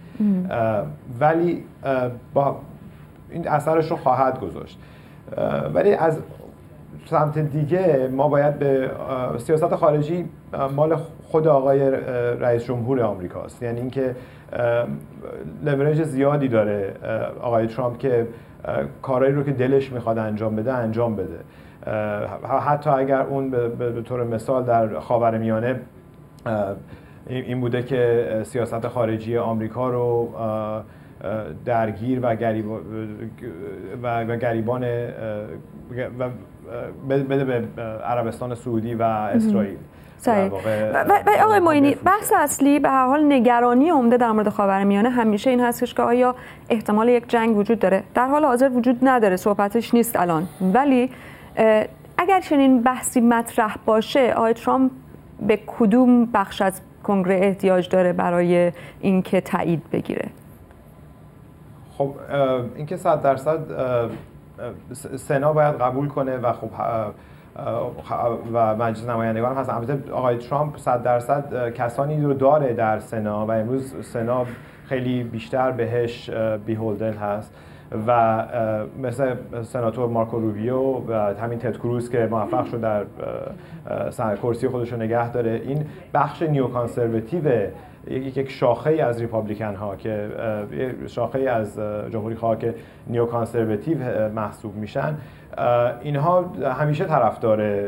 ولی با این اثرش رو خواهد گذاشت. ولی از سمت دیگه ما باید به سیاست خارجی مال خود آقای رئیس جمهور آمریکاست، یعنی اینکه لورج زیادی داره آقای ترامپ که کارهایی رو که دلش میخواد انجام بده انجام بده، حتی اگر اون به طور مثال در خاورمیانه این بوده که سیاست خارجی آمریکا رو درگیر و گریب و گریبان و بده به عربستان سعودی و اسرائیل. صحیح. و آقای معینی، بحث اصلی به هر حال نگرانی عمده در مورد خاورمیانه همیشه این هستش که آیا احتمال یک جنگ وجود داره؟ در حال حاضر وجود نداره، صحبتش نیست الان، ولی اگر چنین بحثی مطرح باشه آقای ترامپ به کدوم بخش از کنگره احتیاج داره برای اینکه تایید بگیره؟ خب اینکه صد درصد سنا باید قبول کنه و خب و مجلس نمایندگان هم هست. البته آقای ترامپ صد درصد کسانی رو داره در سنا و امروز سنا خیلی بیشتر بهش بیهولدن هست و مثل سناتور مارکو روبیو و همین تد کروز که موفق شد در کرسی خودش رو نگه داره. این بخش نیوکانسرواتیو یک شاخه از ریپابلیکن ها که شاخه از جمهوری خواه که نیوکانسرواتیو محسوب میشن، اینها همیشه طرفدار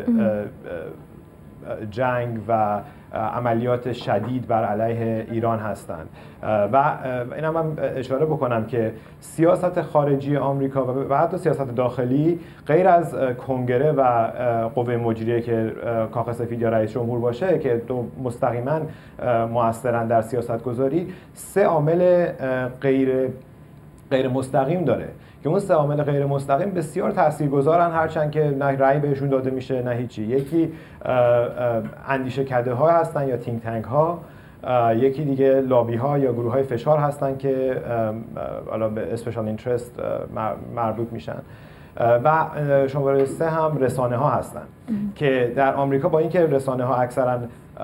جنگ و عملیات شدید بر علیه ایران هستند و اینا من اشاره بکنم که سیاست خارجی آمریکا و حتی سیاست داخلی غیر از کنگره و قوه مجریه که کاخ سفید یا رئیس جمهور باشه که دو مستقیما مؤثرن در سیاست گذاری، سه عامل غیر غیر مستقیم داره که اون سه عامل غیر مستقیم بسیار تاثیرگذارن، هرچند که نه رأی بهشون داده میشه نه هیچی. یکی اندیشه کده ها هستن یا تینک تانک ها، یکی دیگه لابی ها یا گروه های فشار هستن که حالا به اسپشال اینترست مربوط میشن و شماره سه هم رسانه ها هستن که در آمریکا با اینکه رسانه ها اکثرا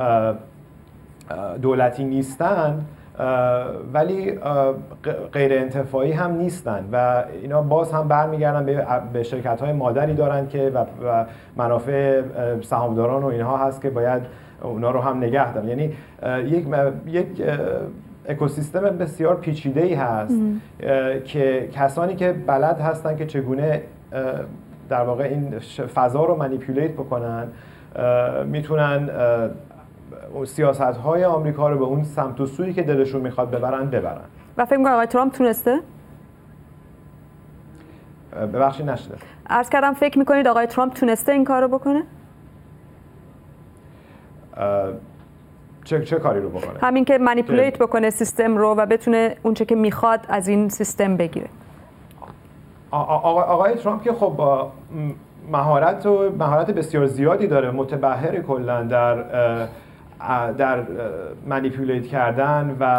دولتی نیستن ولی غیر انتفاعی هم نیستن و اینا باز هم برمیگردن به شرکت‌های مادری دارن که و منافع سهامداران و اینها هست که باید اونا رو هم نگه دارن. یعنی یک یک اکوسیستم بسیار پیچیده‌ای هست که کسانی که بلد هستن که چگونه در واقع این فضا رو مانیپولیت بکنن میتونن سیاست‌های آمریکا رو به اون سمت و سویی که دلشون میخواد ببرن ببرن. و فکر می‌کنم آقای ترامپ تونسته؟ ببخشید نشده. عرض کردم فکر میکنید آقای ترامپ تونسته این کار رو بکنه؟ چه چه کاری رو بکنه؟ همین که منیپولیت بکنه سیستم رو و بتونه اونچه که میخواد از این سیستم بگیره. آقا آقای ترامپ که خب مهارت و مهارت بسیار زیادی داره، متبحر کلا در در منیپولیت کردن و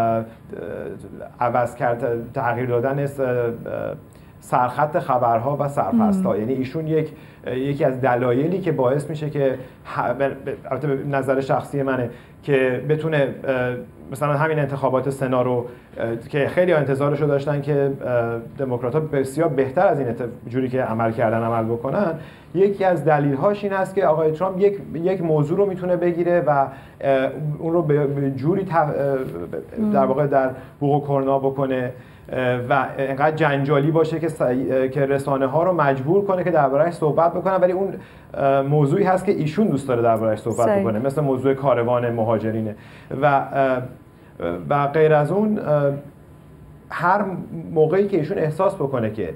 عوض کردن، تغییر دادن سرخط خبرها و سرپرست‌ها. یعنی ایشون یک یکی از دلایلی که باعث میشه که البته به نظر شخصی منه که بتونه مثلا همین انتخابات سنا رو که خیلی انتظارشو داشتن که دموکرات‌ها بسیار بهتر از این جوری که عمل کردن عمل بکنن، یکی از دلیل‌هاش این است که آقای ترامپ یک یک موضوع رو میتونه بگیره و اون رو به جوری در واقع در بوق و کرنا بکنه و اینقدر جنجالی باشه که که رسانه‌ها رو مجبور کنه که درباره‌اش صحبت بکنن، ولی اون موضوعی هست که ایشون دوست داره درباره‌اش صحبت صحیح. بکنه، مثل موضوع کاروان مهاجرینه و و غیر از اون هر موقعی که ایشون احساس بکنه که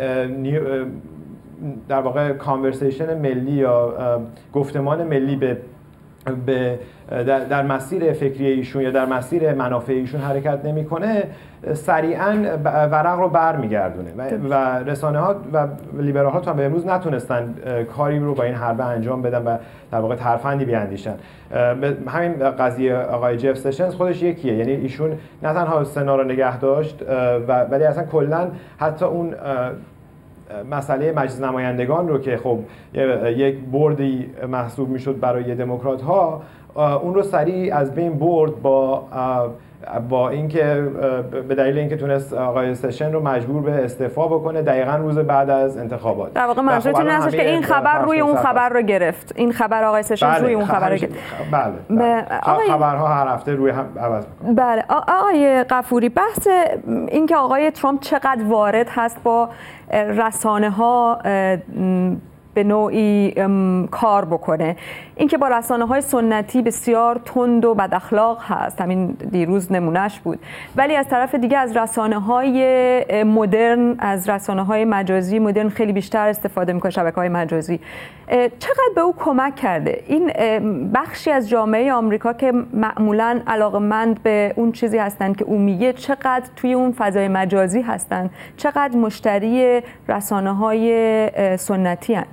در واقع کانورسیشن ملی یا گفتمان ملی به به در, در مسیر فکری ایشون یا در مسیر منافع ایشون حرکت نمیکنه، سریعا ورق رو برمیگردونه و, و رسانه ها و لیبرال ها تا به امروز نتونستن کاری رو با این حربه انجام بدن و در واقع ترفندی بیاندیشن. همین قضیه آقای جف سشنز خودش یکیه، یعنی ایشون نه تنها سنا رو نگه داشت و ولی اصلا کلا حتی اون مسئله مجلس نمایندگان رو که خب یک بردی محسوب میشد برای دموکرات ها، اون رو سریع از بین برد با با اینکه به دلیل اینکه تونست آقای سشن رو مجبور به استعفا بکنه دقیقاً روز بعد از انتخابات. در واقع منظورتون این هستش که این خبر روی اون خبر رو گرفت، این خبر آقای سشن بله، روی اون خبر رو گرفت. بله, بله. آقای... خبرها هر هفته روی هم عوض میکنه. بله آقای غفوری، بحث اینکه آقای ترامپ چقدر وارد هست با رسانه ها به نوعی کار بکنه، اینکه با رسانه‌های سنتی بسیار تند و بد اخلاق هست، همین دیروز نمونهش بود، ولی از طرف دیگه از رسانه‌های مدرن، از رسانه‌های مجازی مدرن خیلی بیشتر استفاده می‌کنه، شبکه‌های مجازی. چقدر به او کمک کرده این بخشی از جامعه آمریکا که معمولاً علاقه‌مند به اون چیزی هستند که او میگه، چقدر توی اون فضای مجازی هستند، چقدر مشتری رسانه‌های سنتی هستند؟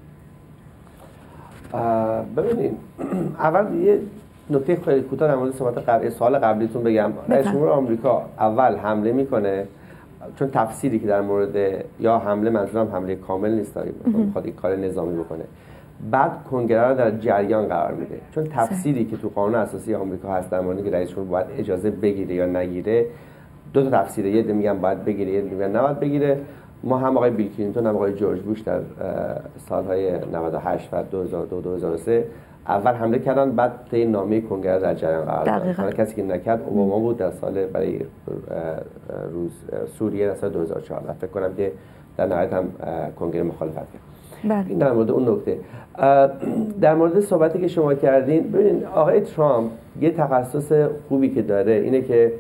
ببینید، اول یه نکته خیلی کوتاه در مورد صحبت قبلی سوال قبلیتون بگم. رئیس جمهور آمریکا اول حمله میکنه، چون تفسیری که در مورد یا حمله، منظورم حمله کامل نیست، میخواد این کار نظامی بکنه، بعد کنگره رو در جریان قرار میده، چون تفسیری که تو قانون اساسی آمریکا هست در مورد که رئیس جمهور باید اجازه بگیره یا نگیره، دو تا تفسیره، یه عده میگن باید بگیره، یه عده میگن نباید بگیره. ما هم آقای بیل کلینتون هم آقای جورج بوش در سالهای نود و هشت و دو هزار و دو دو هزار و سه اول حمله کردن، بعد طی نامه کنگره در جریان قرار دادن. کسی که نکرد اوباما بود در سال برای روز سوریه در سال دو هزار و چهار، فکر کنم که در نهایت هم کنگره مخالفت کرد. این در مورد اون نکته. در مورد صحبتی که شما کردین، ببینید آقای ترامپ یه تخصص خوبی که داره اینه که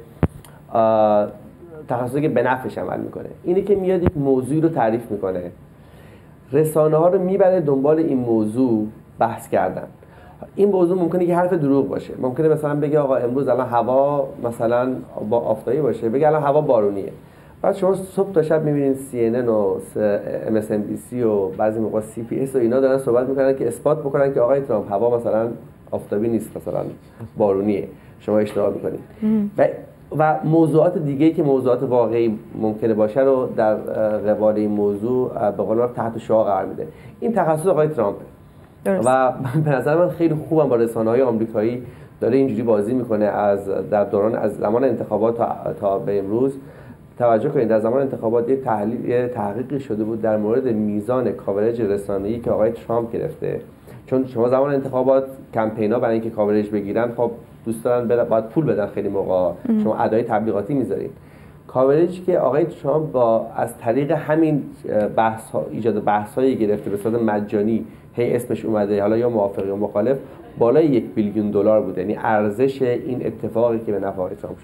تخصصی که به نفعش عمل میکنه، اینه که میاد یک موضوعی رو تعریف میکنه، رسانه ها رو میبره دنبال این موضوع بحث کردن. این موضوع ممکنه که حرف دروغ باشه، ممکنه مثلا بگه آقا امروز الان هوا مثلا با آفتابی باشه، بگه الان هوا بارونیه، بعد شما صبح تا شب میبینید سی ان ان و ام اس ان بی سی و بعضی موقع سی پی اس و اینا دارن صحبت میکنن که اثبات بکنن که آقای ترامپ هوا مثلا آفتابی نیست، مثلا بارونیه، شما اشتباه میکنید. و و موضوعات دیگه‌ای که موضوعات واقعی ممکنه باشه رو در قبال این موضوع به قول معروف تحت شعاع قرار میده. این تخصص آقای ترامپه و به نظر من خیلی خوبم با رسانه‌های آمریکایی داره اینجوری بازی میکنه. از در دوران از زمان انتخابات تا, تا به امروز توجه کنید، در زمان انتخابات یه تحلیل یه تحقیقی شده بود در مورد میزان کاورج رسانه‌ای که آقای ترامپ گرفته، چون شما زمان انتخابات کمپینا برای اینکه کاورج بگیرن خب دوست دارن برن باید پول بدن، خیلی موقع شما ادای تبلیغاتی میذارید. کاورجی که آقای ترامپ با از طریق همین بحث ها ایجاد بحث‌هایی گرفته به صورت مجانی، هی اسمش اومده، حالا یا موافق یا مخالف، بالای یک بیلیون دلار بوده، یعنی ارزش این اتفاقی که به نفع آقای ترامپ شده.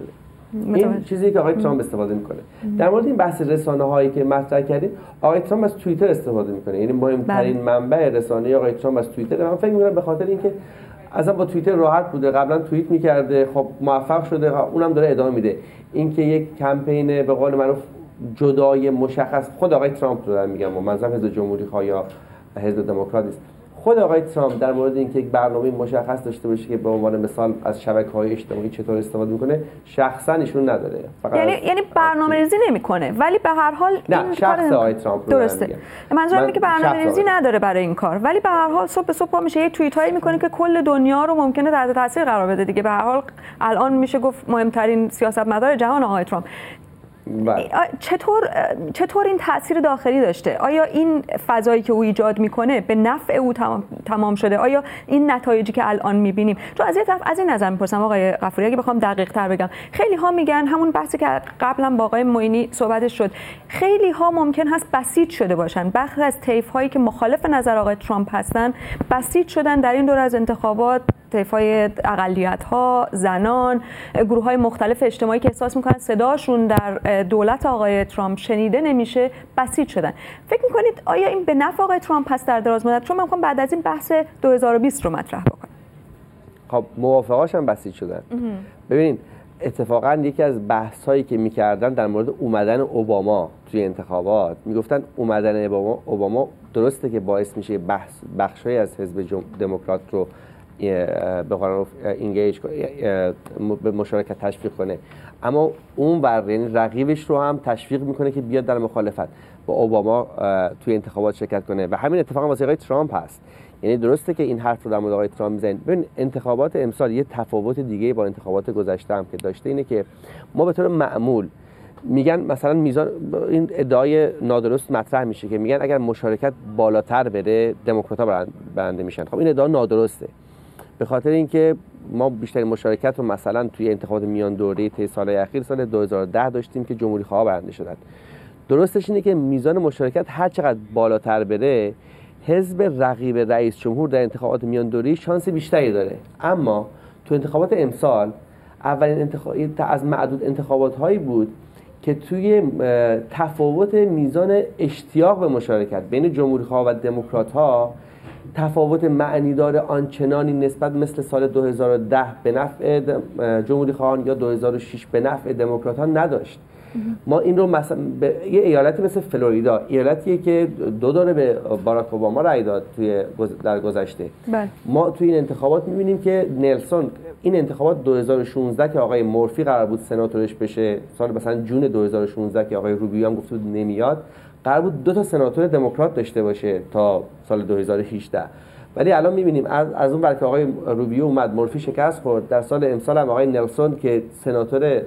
این چیزی که آقای ترامپ استفاده میکنه. در مورد این بحث رسانه هایی که مطرح کردیم، آقای ترامپ از توییتر استفاده میکنه، یعنی مهمترین منبع رسانه آقای ترامپ از توییتر. من فکر میکنم به خاطر اینکه اصلا با توییتر راحت بوده، قبلا توییت میکرده، خب موفق شده، اونم داره ادامه میده. اینکه یک کمپین به قول معروف جدای مشخص، خود آقای ترامپ رو دارم میگم، منظورم حزب جمهوری خواه یا حزب دموکرات است، خود آقای ترامپ در مورد اینکه یک برنامه مشخص داشته باشه که به عنوان مثال از شبکه‌های اجتماعی چطور استفاده میکنه، شخصا ایشون نداره. فقط یعنی یعنی برنامه‌ریزی نمیکنه، ولی به هر حال نه این شخص آقای ترامپ درسته. منظورم اینه که برنامه‌ریزی نداره برای این کار، ولی به هر حال صبح به صبح میشه یک توییت هایی میکنه که کل دنیا رو ممکنه تحت تاثیر قرار بده دیگه. به هر حال الان میشه گفت مهمترین سیاستمدار جهان آقای ترامپ. چطور چطور این تاثیر داخلی داشته؟ آیا این فضایی که او ایجاد میکنه به نفع او تمام, تمام شده؟ آیا این نتایجی که الان میبینیم، تو از یه طرف از این نظر میپرسم آقای غفوری، اگه بخوام دقیق تر بگم، خیلی ها میگن همون بحثی که قبلا با آقای معینی صحبتش شد، خیلی ها ممکن هست بسیج شده باشن، برخی از طیف هایی که مخالف نظر آقای ترامپ هستن بسیج شدن در این دور از انتخابات، طیف‌های اقلیت‌ها، زنان، گروه‌های مختلف اجتماعی که احساس می‌کنن صداشون در دولت آقای ترامپ شنیده نمیشه، بسیج شدن. فکر می‌کنید آیا این به نفع آقای ترامپ هست در دراز مدت؟ چون من می‌خوام بعد از این بحث دو هزار و بیست رو مطرح بکنم. خب موافقاش هم بسیج شدن. ببینید اتفاقا یکی از بحث‌هایی که می‌کردن در مورد اومدن اوباما توی انتخابات، میگفتن اومدن اوباما اوباما درسته که باعث میشه بحث بخشی از حزب دموکرات رو به قرار اینگیج به مشارکت تشویق کنه، اما اون بر یعنی رقیبش رو هم تشویق میکنه که بیاد در مخالفت با اوباما توی انتخابات شرکت کنه و همین اتفاق هم واسه آقای ترامپ هست. یعنی درسته که این حرف رو در مورد آقای ترامپ میزنید. ببین انتخابات امسال یه تفاوت دیگه با انتخابات گذشته هم که داشته اینه که ما به طور معمول میگن مثلا میزان این ادعای نادرست مطرح میشه که میگن اگر مشارکت بالاتر بره دموکرات‌ها برنده میشن. خب این ادعا نادرسته، به خاطر اینکه ما بیشترین مشارکت رو مثلا توی انتخابات میان دوره‌ای طی سال‌های اخیر سال دو هزار و ده داشتیم که جمهوری‌خواها برنده شدن. درستش اینه که میزان مشارکت هر چقدر بالاتر بره، حزب رقیب رئیس جمهور در انتخابات میان دوره‌ای شانس بیشتری داره. اما تو انتخابات امسال اولین انتخابات از معدود انتخابات‌هایی بود که توی تفاوت میزان اشتیاق به مشارکت بین جمهوری‌خواه و دموکرات‌ها تفاوت معنیدار آنچنانی نسبت مثل سال دو هزار و ده به نفع جمهوری‌خواهان یا دو هزار و شش به نفع دموکرات‌ها نداشت. ما این رو مثلا به یه ایالتی مثل فلوریدا، ایالتیه که دو دوره به باراک اوباما رأی داد توی در گذشته، بله. ما توی این انتخابات می‌بینیم که نلسون این انتخابات دو هزار و شانزده که آقای مورفی قرار بود سناتورش بشه، سال مثلا جون دو هزار و شانزده که آقای روبیو هم گفته بود نمیاد، قرار بود دو تا سناتور دموکرات داشته باشه تا سال دو هزار و هجده، ولی الان می‌بینیم از, از اون برکه آقای روبیو اومد، مورفی شکست خورد، در سال امسال هم آقای نلسون که سناتور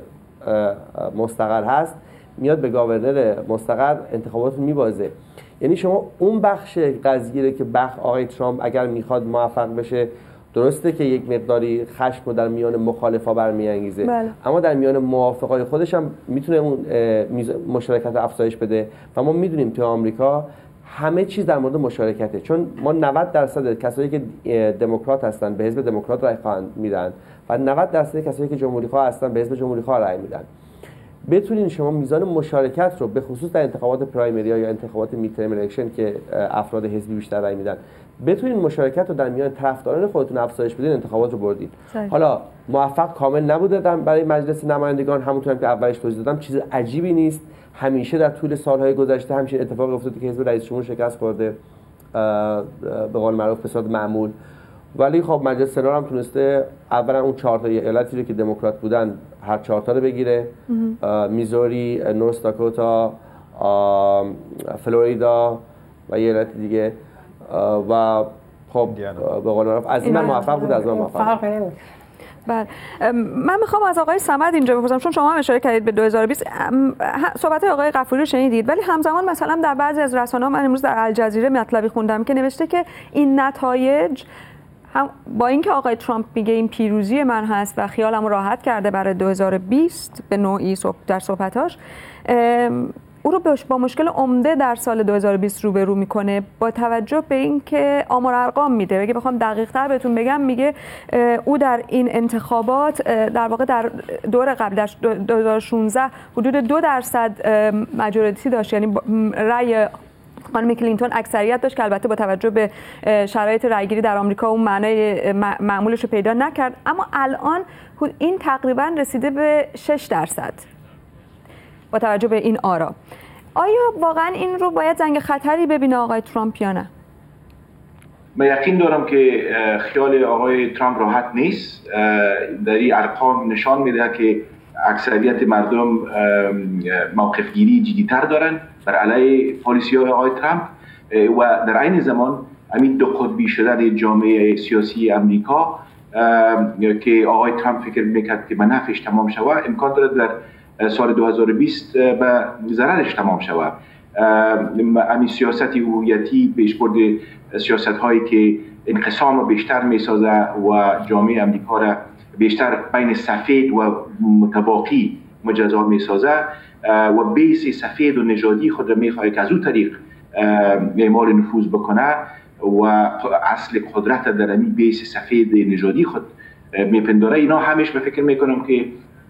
مستقر هست میاد به گاورنر مستقر انتخابات رو میبازه. یعنی شما اون بخش قضیه که بخش آقای ترامپ اگر میخواد موفق بشه، درسته که یک مقداری خشم رو در میان مخالفا برمیانگیزه، بله. اما در میان موافقای خودش هم میتونه اون مشارکت افزایش بده و ما میدونیم تو آمریکا همه چیز در مورد مشارکته، چون ما نود درصد کسایی که دموکرات هستن به حزب دموکرات رای خواهند میدن و نود درصد کسایی که جمهوری خواه هستن به حزب جمهوری خواه رای میدن. بتونین شما میزان مشارکت رو به خصوص در انتخابات پرایمری یا انتخابات میدترم الکشن که افراد حزبی بیشتر رای میدن، بتونین مشارکت رو در میان طرفداران خودتون افزایش بدین، انتخابات رو بردین. حالا موفق کامل نبوده در برای مجلس نمایندگان، همونطور که اولش توضیح دادم چیز عجیبی نیست، همیشه در طول سالهای گذشته همچین اتفاقی افتاده که حزب رئیس جمهور شکست خورده به قول معروف به صورت معمول، ولی خب مجلس سنا هم تونسته اولا اون چهار تا ایالتی رو که دموکرات بودن هر چهار تا رو بگیره، میزوری، نورث داکوتا، فلوریدا و یه ایالت دیگه و خب به قول معروف از این من موفق بود، از اون موفق بود. بله، من میخوام از آقای صمد اینجا بپرسم، چون شما هم اشاره کردید به دو هزار و بیست، صحبت آقای غفوری رو شنیدید، ولی همزمان مثلا در بعضی از رسانه‌ها من امروز در الجزیره مطلبی خوندم که نوشته که این نتایج هم با اینکه آقای ترامپ میگه این پیروزی من هست و خیالمو راحت کرده برای دو هزار و بیست به نوعی در صحبتاش، او رو با مشکل عمده در سال دو هزار و بیست روبرو میکنه با توجه به اینکه آمار ارقام میده. اگه بخوام دقیق تر بهتون بگم میگه او در این انتخابات در واقع در دور قبل در دو هزار و شانزده حدود دو درصد ماجوریتی داشت، یعنی رأی خانم کلینتون اکثریت داشت که البته با توجه به شرایط رأیگیری در آمریکا اون معنای معمولش رو پیدا نکرد، اما الان این تقریبا رسیده به شش درصد با توجه به این آرا. آیا واقعا این رو باید زنگ خطری ببینه آقای ترامپ یا نه؟ من یقین دارم که خیال آقای ترامپ راحت نیست. در این ارقام نشان میده که اکثریت مردم موقف گیری جدی‌تر دارن بر علیه پالیسی های آقای ترامپ و در عین زمان همین دو قطبی شدن جامعه سیاسی امریکا که آقای ترامپ فکر میکرد که به نفعش تمام شود امکان داره در سال دو هزار و بیست به ضررش تمام شود. همین سیاست هویتی پیشبرد سیاست هایی که انقسام رو بیشتر میسازه و جامعه امریکا را بیشتر بین سفید و متباقی مجزا میسازه و بیس سفید و نژادی خود را میخواد که از اون طریق اعمال نفوذ بکنه و اصل قدرت در این بیس سفید نژادی خود میپنداره. اینا همش به فکر میکنم که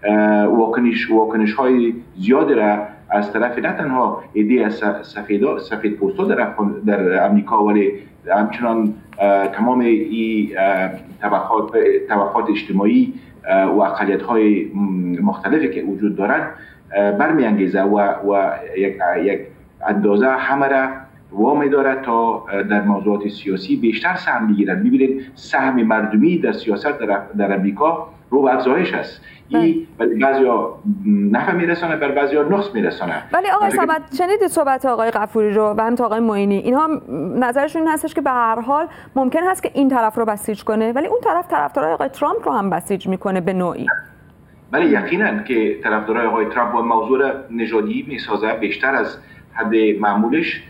واکنش واکنش های زیاد را از طرف نه تنها ایده از سفید سفید پوستا در در امریکا ولی همچنان تمام این طبقات طبقات اجتماعی و اقلیت های مختلفی که وجود دارند برمیانگیزه و و یک یک اندازه همه را وامی دارد تا در موضوعات سیاسی بیشتر سهم بگیرند. ببینید سهم مردمی در سیاست در, در امریکا رو به افزایش است. این بعضیا نفع میرسانه بر بعضیا نقص میرسانه. ولی آقای صمد شنیدید صحبت آقای غفوری رو و هم آقای معینی، اینها نظرشون این هستش که به هر حال ممکن هست که این طرف رو بسیج کنه ولی اون طرف طرفدارای آقای ترامپ رو هم بسیج میکنه به نوعی. ولی یقینا که طرفدارای آقای ترامپ با موضوع نژادی میسازه بیشتر از حد معمولش،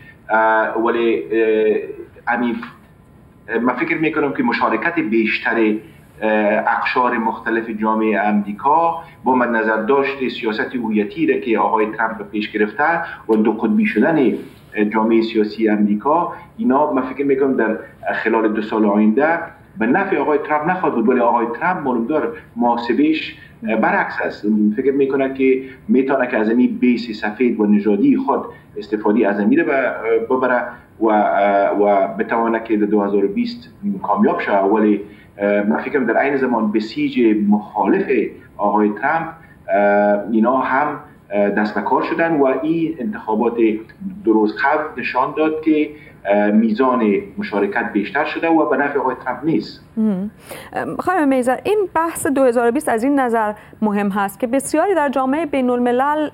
ولی همین من فکر میکنم که مشارکت بیشتر اقشار مختلف جامعه امریکا با مد نظر داشت سیاست هویتی را که آقای ترامپ پیش گرفته و دو قطبی شدن جامعه سیاسی امریکا، اینا من فکر میکنم در خلال دو سال آینده به نفع آقای ترامپ نخواهد بود، ولی آقای ترامپ معلومدار محاسبهش برعکس است. فکر میکنه که میتونه که از این بیس سفید و نژادی خود استفاده از این ببره و و بتونه که در دو هزار و بیست کامیاب شه. ولی من فکرم در عین زمان بسیج مخالف آقای ترامپ اینا هم دست به کار شدن و این انتخابات دو روز قبل نشان داد که میزان مشارکت بیشتر شده و به نفع آقای ترامپ نیست. خانم میزر، این بحث دو هزار و بیست از این نظر مهم هست که بسیاری در جامعه بین الملل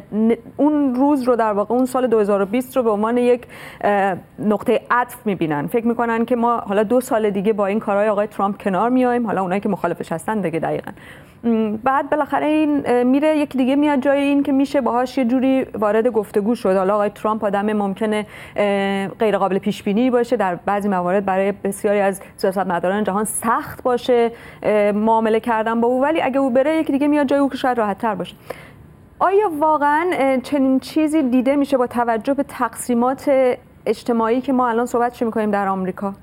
اون روز رو در واقع اون سال دو هزار و بیست رو به عنوان یک نقطه عطف میبینن. فکر میکنن که ما حالا دو سال دیگه با این کارهای آقای ترامپ کنار میایم، حالا اونایی که مخالفش هستن دیگه دقیقاً. بعد بالاخره این میره یک دیگه میاد جای این که میشه باهاش یه جوری وارد گفتگو شد. حالا آقای ترامپ آدم ممکنه غیر قابل پیش بینی باشه، در بعضی موارد برای بسیاری از سیاستمداران جهان سخت باشه معامله کردن با او، ولی اگه او بره یک دیگه میاد جای او که شاید راحت تر باشه. آیا واقعا چنین چیزی دیده میشه با توجه به تقسیمات اجتماعی که ما الان صحبتش میکنیم در آمریکا؟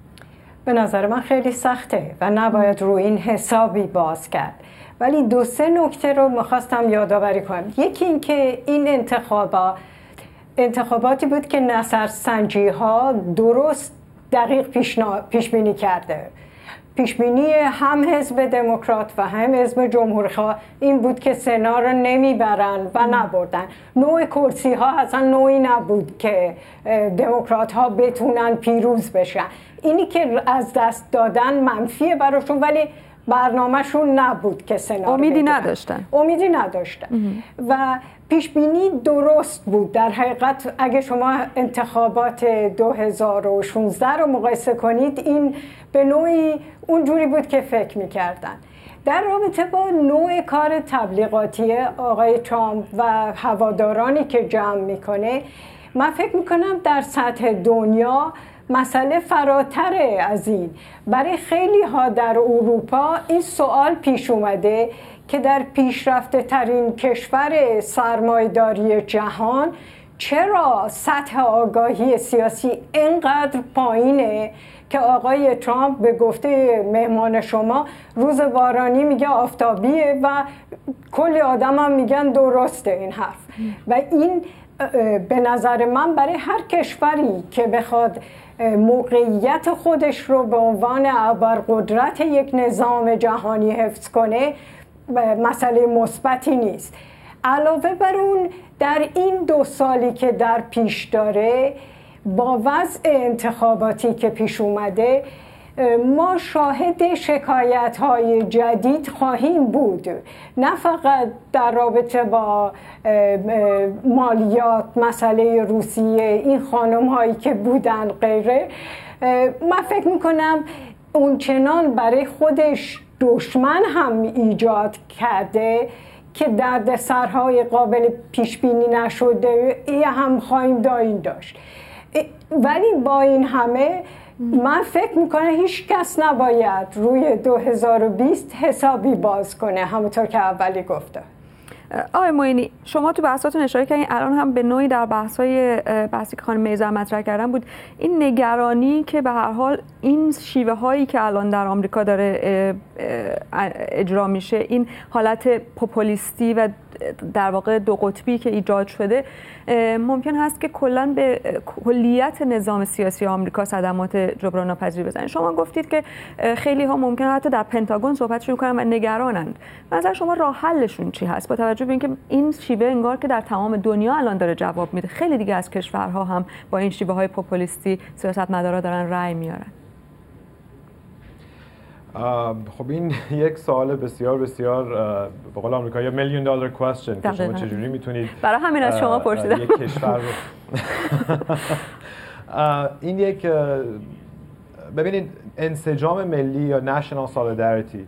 به نظر من خیلی سخته و نباید رو این حسابی باز کرد، ولی دو سه نکته رو میخواستم یادآوری کنم. یکی این که این انتخابات انتخاباتی بود که نظرسنجی ها درست دقیق پیش بینی کرده. پیش بینی هم حزب دموکرات و هم حزب جمهوری‌خواه این بود که سنا رو نمیبرن و نبردن. نوع کرسی ها اصلا نوعی نبود که دموکرات ها بتونن پیروز بشن. اینی که از دست دادن منفیه براشون، ولی برنامه‌شون نبود که سنا رو امیدی بگیرن. نداشتن امیدی نداشتن و پیش بینی درست بود. در حقیقت اگه شما انتخابات دو هزار و شانزده رو مقایسه کنید، این به نوعی اونجوری بود که فکر می‌کردن. در رابطه با نوع کار تبلیغاتی آقای ترامپ و هوادارانی که جمع میکنه، من فکر میکنم در سطح دنیا مسئله فراتر از این. برای خیلی ها در اروپا این سوال پیش اومده که در پیشرفته ترین کشور سرمایه‌داری جهان چرا سطح آگاهی سیاسی اینقدر پایینه که آقای ترامپ به گفته مهمان شما روز بارانی میگه آفتابیه و کلی آدم هم میگن درسته این حرف. و این به نظر من برای هر کشوری که بخواد موقعیت خودش رو به عنوان ابرقدرت یک نظام جهانی حفظ کنه مسئله مثبتی نیست. علاوه بر اون در این دو سالی که در پیش داره با وضع انتخاباتی که پیش اومده ما شاهد شکایت‌های جدید خواهیم بود، نه فقط در رابطه با مالیات، مسئله روسیه، این خانم‌هایی که بودن غیره. من فکر می‌کنم اون چنان برای خودش دشمن هم ایجاد کرده که دردسرهای قابل پیش بینی نشده ای هم خواهیم داشت. ولی با این همه من فکر میکنه هیچ کس نباید روی دو هزار و بیست حسابی باز کنه، همونطور که اولی گفته. آقای معینی، شما تو بحثاتون اشاره کردین، الان هم به نوعی در بحث‌های بحثی که خانم میزر مطرح کردن بود، این نگرانی که به هر حال این شیوه هایی که الان در آمریکا داره اجرا میشه، این حالت پوپولیستی و در واقع دو قطبی که ایجاد شده، ممکن هست که کلاً به کلیت نظام سیاسی آمریکا صدمات جبران ناپذیری بزنه. شما گفتید که خیلی ها ممکنه حتی در پنتاگون صحبتشون کنن و نگرانند. نظر شما راه حلشون چی هست با توجه به اینکه این شیوه انگار که در تمام دنیا الان داره جواب میده؟ خیلی دیگه از کشورها هم با این شیوه های پوپولیستی سیاستمدارا دارن رأی میارن. خب این یک سوال بسیار بسیار به قول آمریکایی میلیون دلار کوئسچن که شما چجوری میتونید برای همین از شما پرسیدم یک کشور رو این یک ببینید انسجام ملی یا نشنال سالیداریتی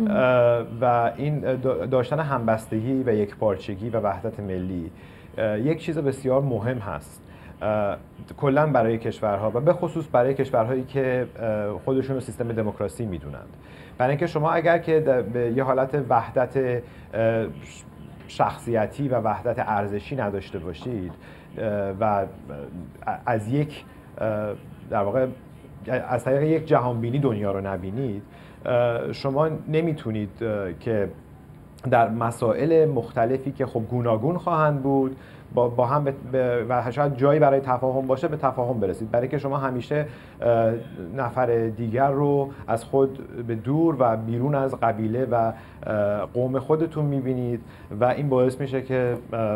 و این داشتن همبستگی و یکپارچگی و وحدت ملی یک چیز بسیار مهم هست کلا برای کشورها و به خصوص برای کشورهایی که خودشون رو سیستم دموکراسی میدونند. برای اینکه شما اگر که به یه حالت وحدت شخصیتی و وحدت ارزشی نداشته باشید و از یک در واقع از طریق یک جهانبینی دنیا رو نبینید، شما نمیتونید که در مسائل مختلفی که خب گوناگون خواهند بود با, با هم به و شاید جایی برای تفاهم باشه به تفاهم برسید، برای که شما همیشه نفر دیگر رو از خود به دور و بیرون از قبیله و قوم خودتون میبینید و این باعث میشه که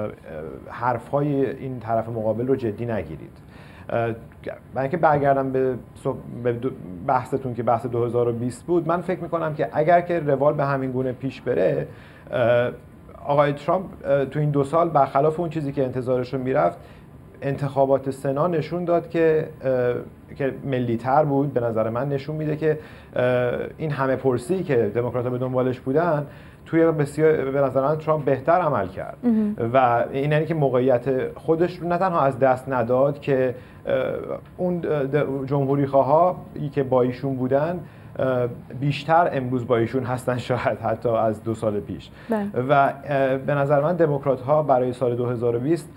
حرفهای این طرف مقابل رو جدی نگیرید. من اینکه برگردم به بحثتون که بحث دو هزار و بیست بود، من فکر میکنم که اگر که روال به همین گونه پیش بره، آقای ترامپ تو این دو سال برخلاف اون چیزی که انتظارشون میرفت، انتخابات سنا نشون داد که که ملی‌تر بود. به نظر من نشون میده که این همه پرسی که دموکرات‌ها به دنبالش بودن توی بسیار به نظر من ترامپ بهتر عمل کرد و این یعنی که موقعیت خودش رو نه تنها از دست نداد که اون جمهوری خواها که با ایشون بودن بیشتر امروز با ایشون هستن شاید حتی از دو سال پیش. بله. و به نظر من دموکرات ها برای سال دو هزار و بیست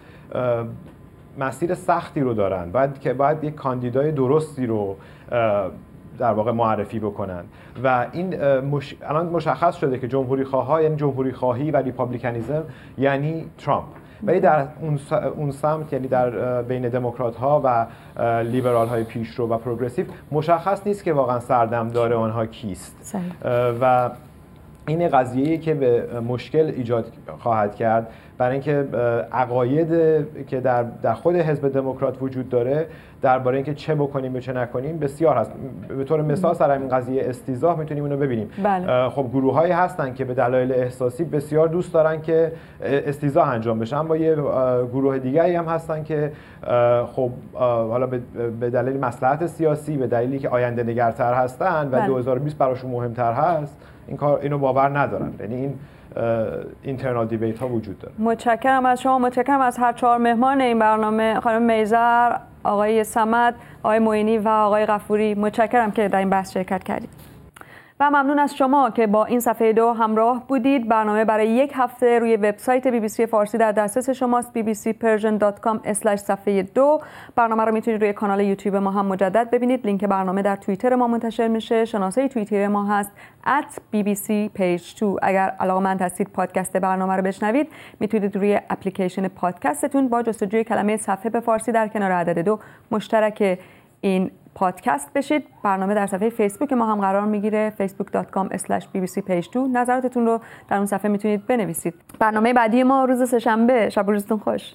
مسیر سختی رو دارن، باید که باید یک کاندیدای درستی رو در واقع معرفی بکنن و این مش... الان مشخص شده که جمهوری خواها یعنی جمهوری خواهی و ریپابلیکانیسم یعنی ترامپ، ولی در اون اون سمت یعنی در بین دموکرات ها و لیبرال های پیشرو و پروگرسیو مشخص نیست که واقعا سردمدار آنها کیست و این قضیه‌ای که به مشکل ایجاد خواهد کرد، برای اینکه عقاید که در در خود حزب دموکرات وجود داره درباره اینکه چه بکنیم و چه نکنیم بسیار هست. به طور مثال سر همین قضیه استیضاح میتونیم اینو ببینیم. بله. خب گروه‌هایی هستن که به دلایل احساسی بسیار دوست دارن که استیضاح انجام بشه، اما یه گروه دیگری هم هستن که خب حالا به دلیل مصلحت سیاسی، به دلیلی که آینده نگرتر هستن و بله. دو هزار و بیست براشون مهمتر هست، این کار اینو باور ندارن. یعنی این اینترنال دیبیت ها وجود داره. متشکرم از شما، متشکرم از هر چهار مهمان این برنامه. خانم میزر، آقای صمد، آقای معینی و آقای غفوری، متشکرم که در این بحث شرکت کردید و ممنون از شما که با این صفحه دو همراه بودید. برنامه برای یک هفته روی وبسایت بی بی سی فارسی در دسترس شماست، بی بی سی پرژن دات کام اسلش صفحه دو. برنامه رو میتونید روی کانال یوتیوب ما هم مجدد ببینید. لینک برنامه در توییتر ما منتشر میشه. شناسه توییتر ما هست ات بی بی سی پیج دو. اگر علاقه‌مند هستید پادکست برنامه رو بشنوید، میتونید روی اپلیکیشن پادکستتون با جستجوی کلمه صفحه به فارسی در کنار عدد دو مشترک این پادکست بشید. برنامه در صفحه فیسبوک ما هم قرار میگیره، فیسبوک دات کام اسلش بی بی سی پیج دو. نظراتتون رو در اون صفحه میتونید بنویسید. برنامه بعدی ما روز سه‌شنبه. شب و روزتون خوش.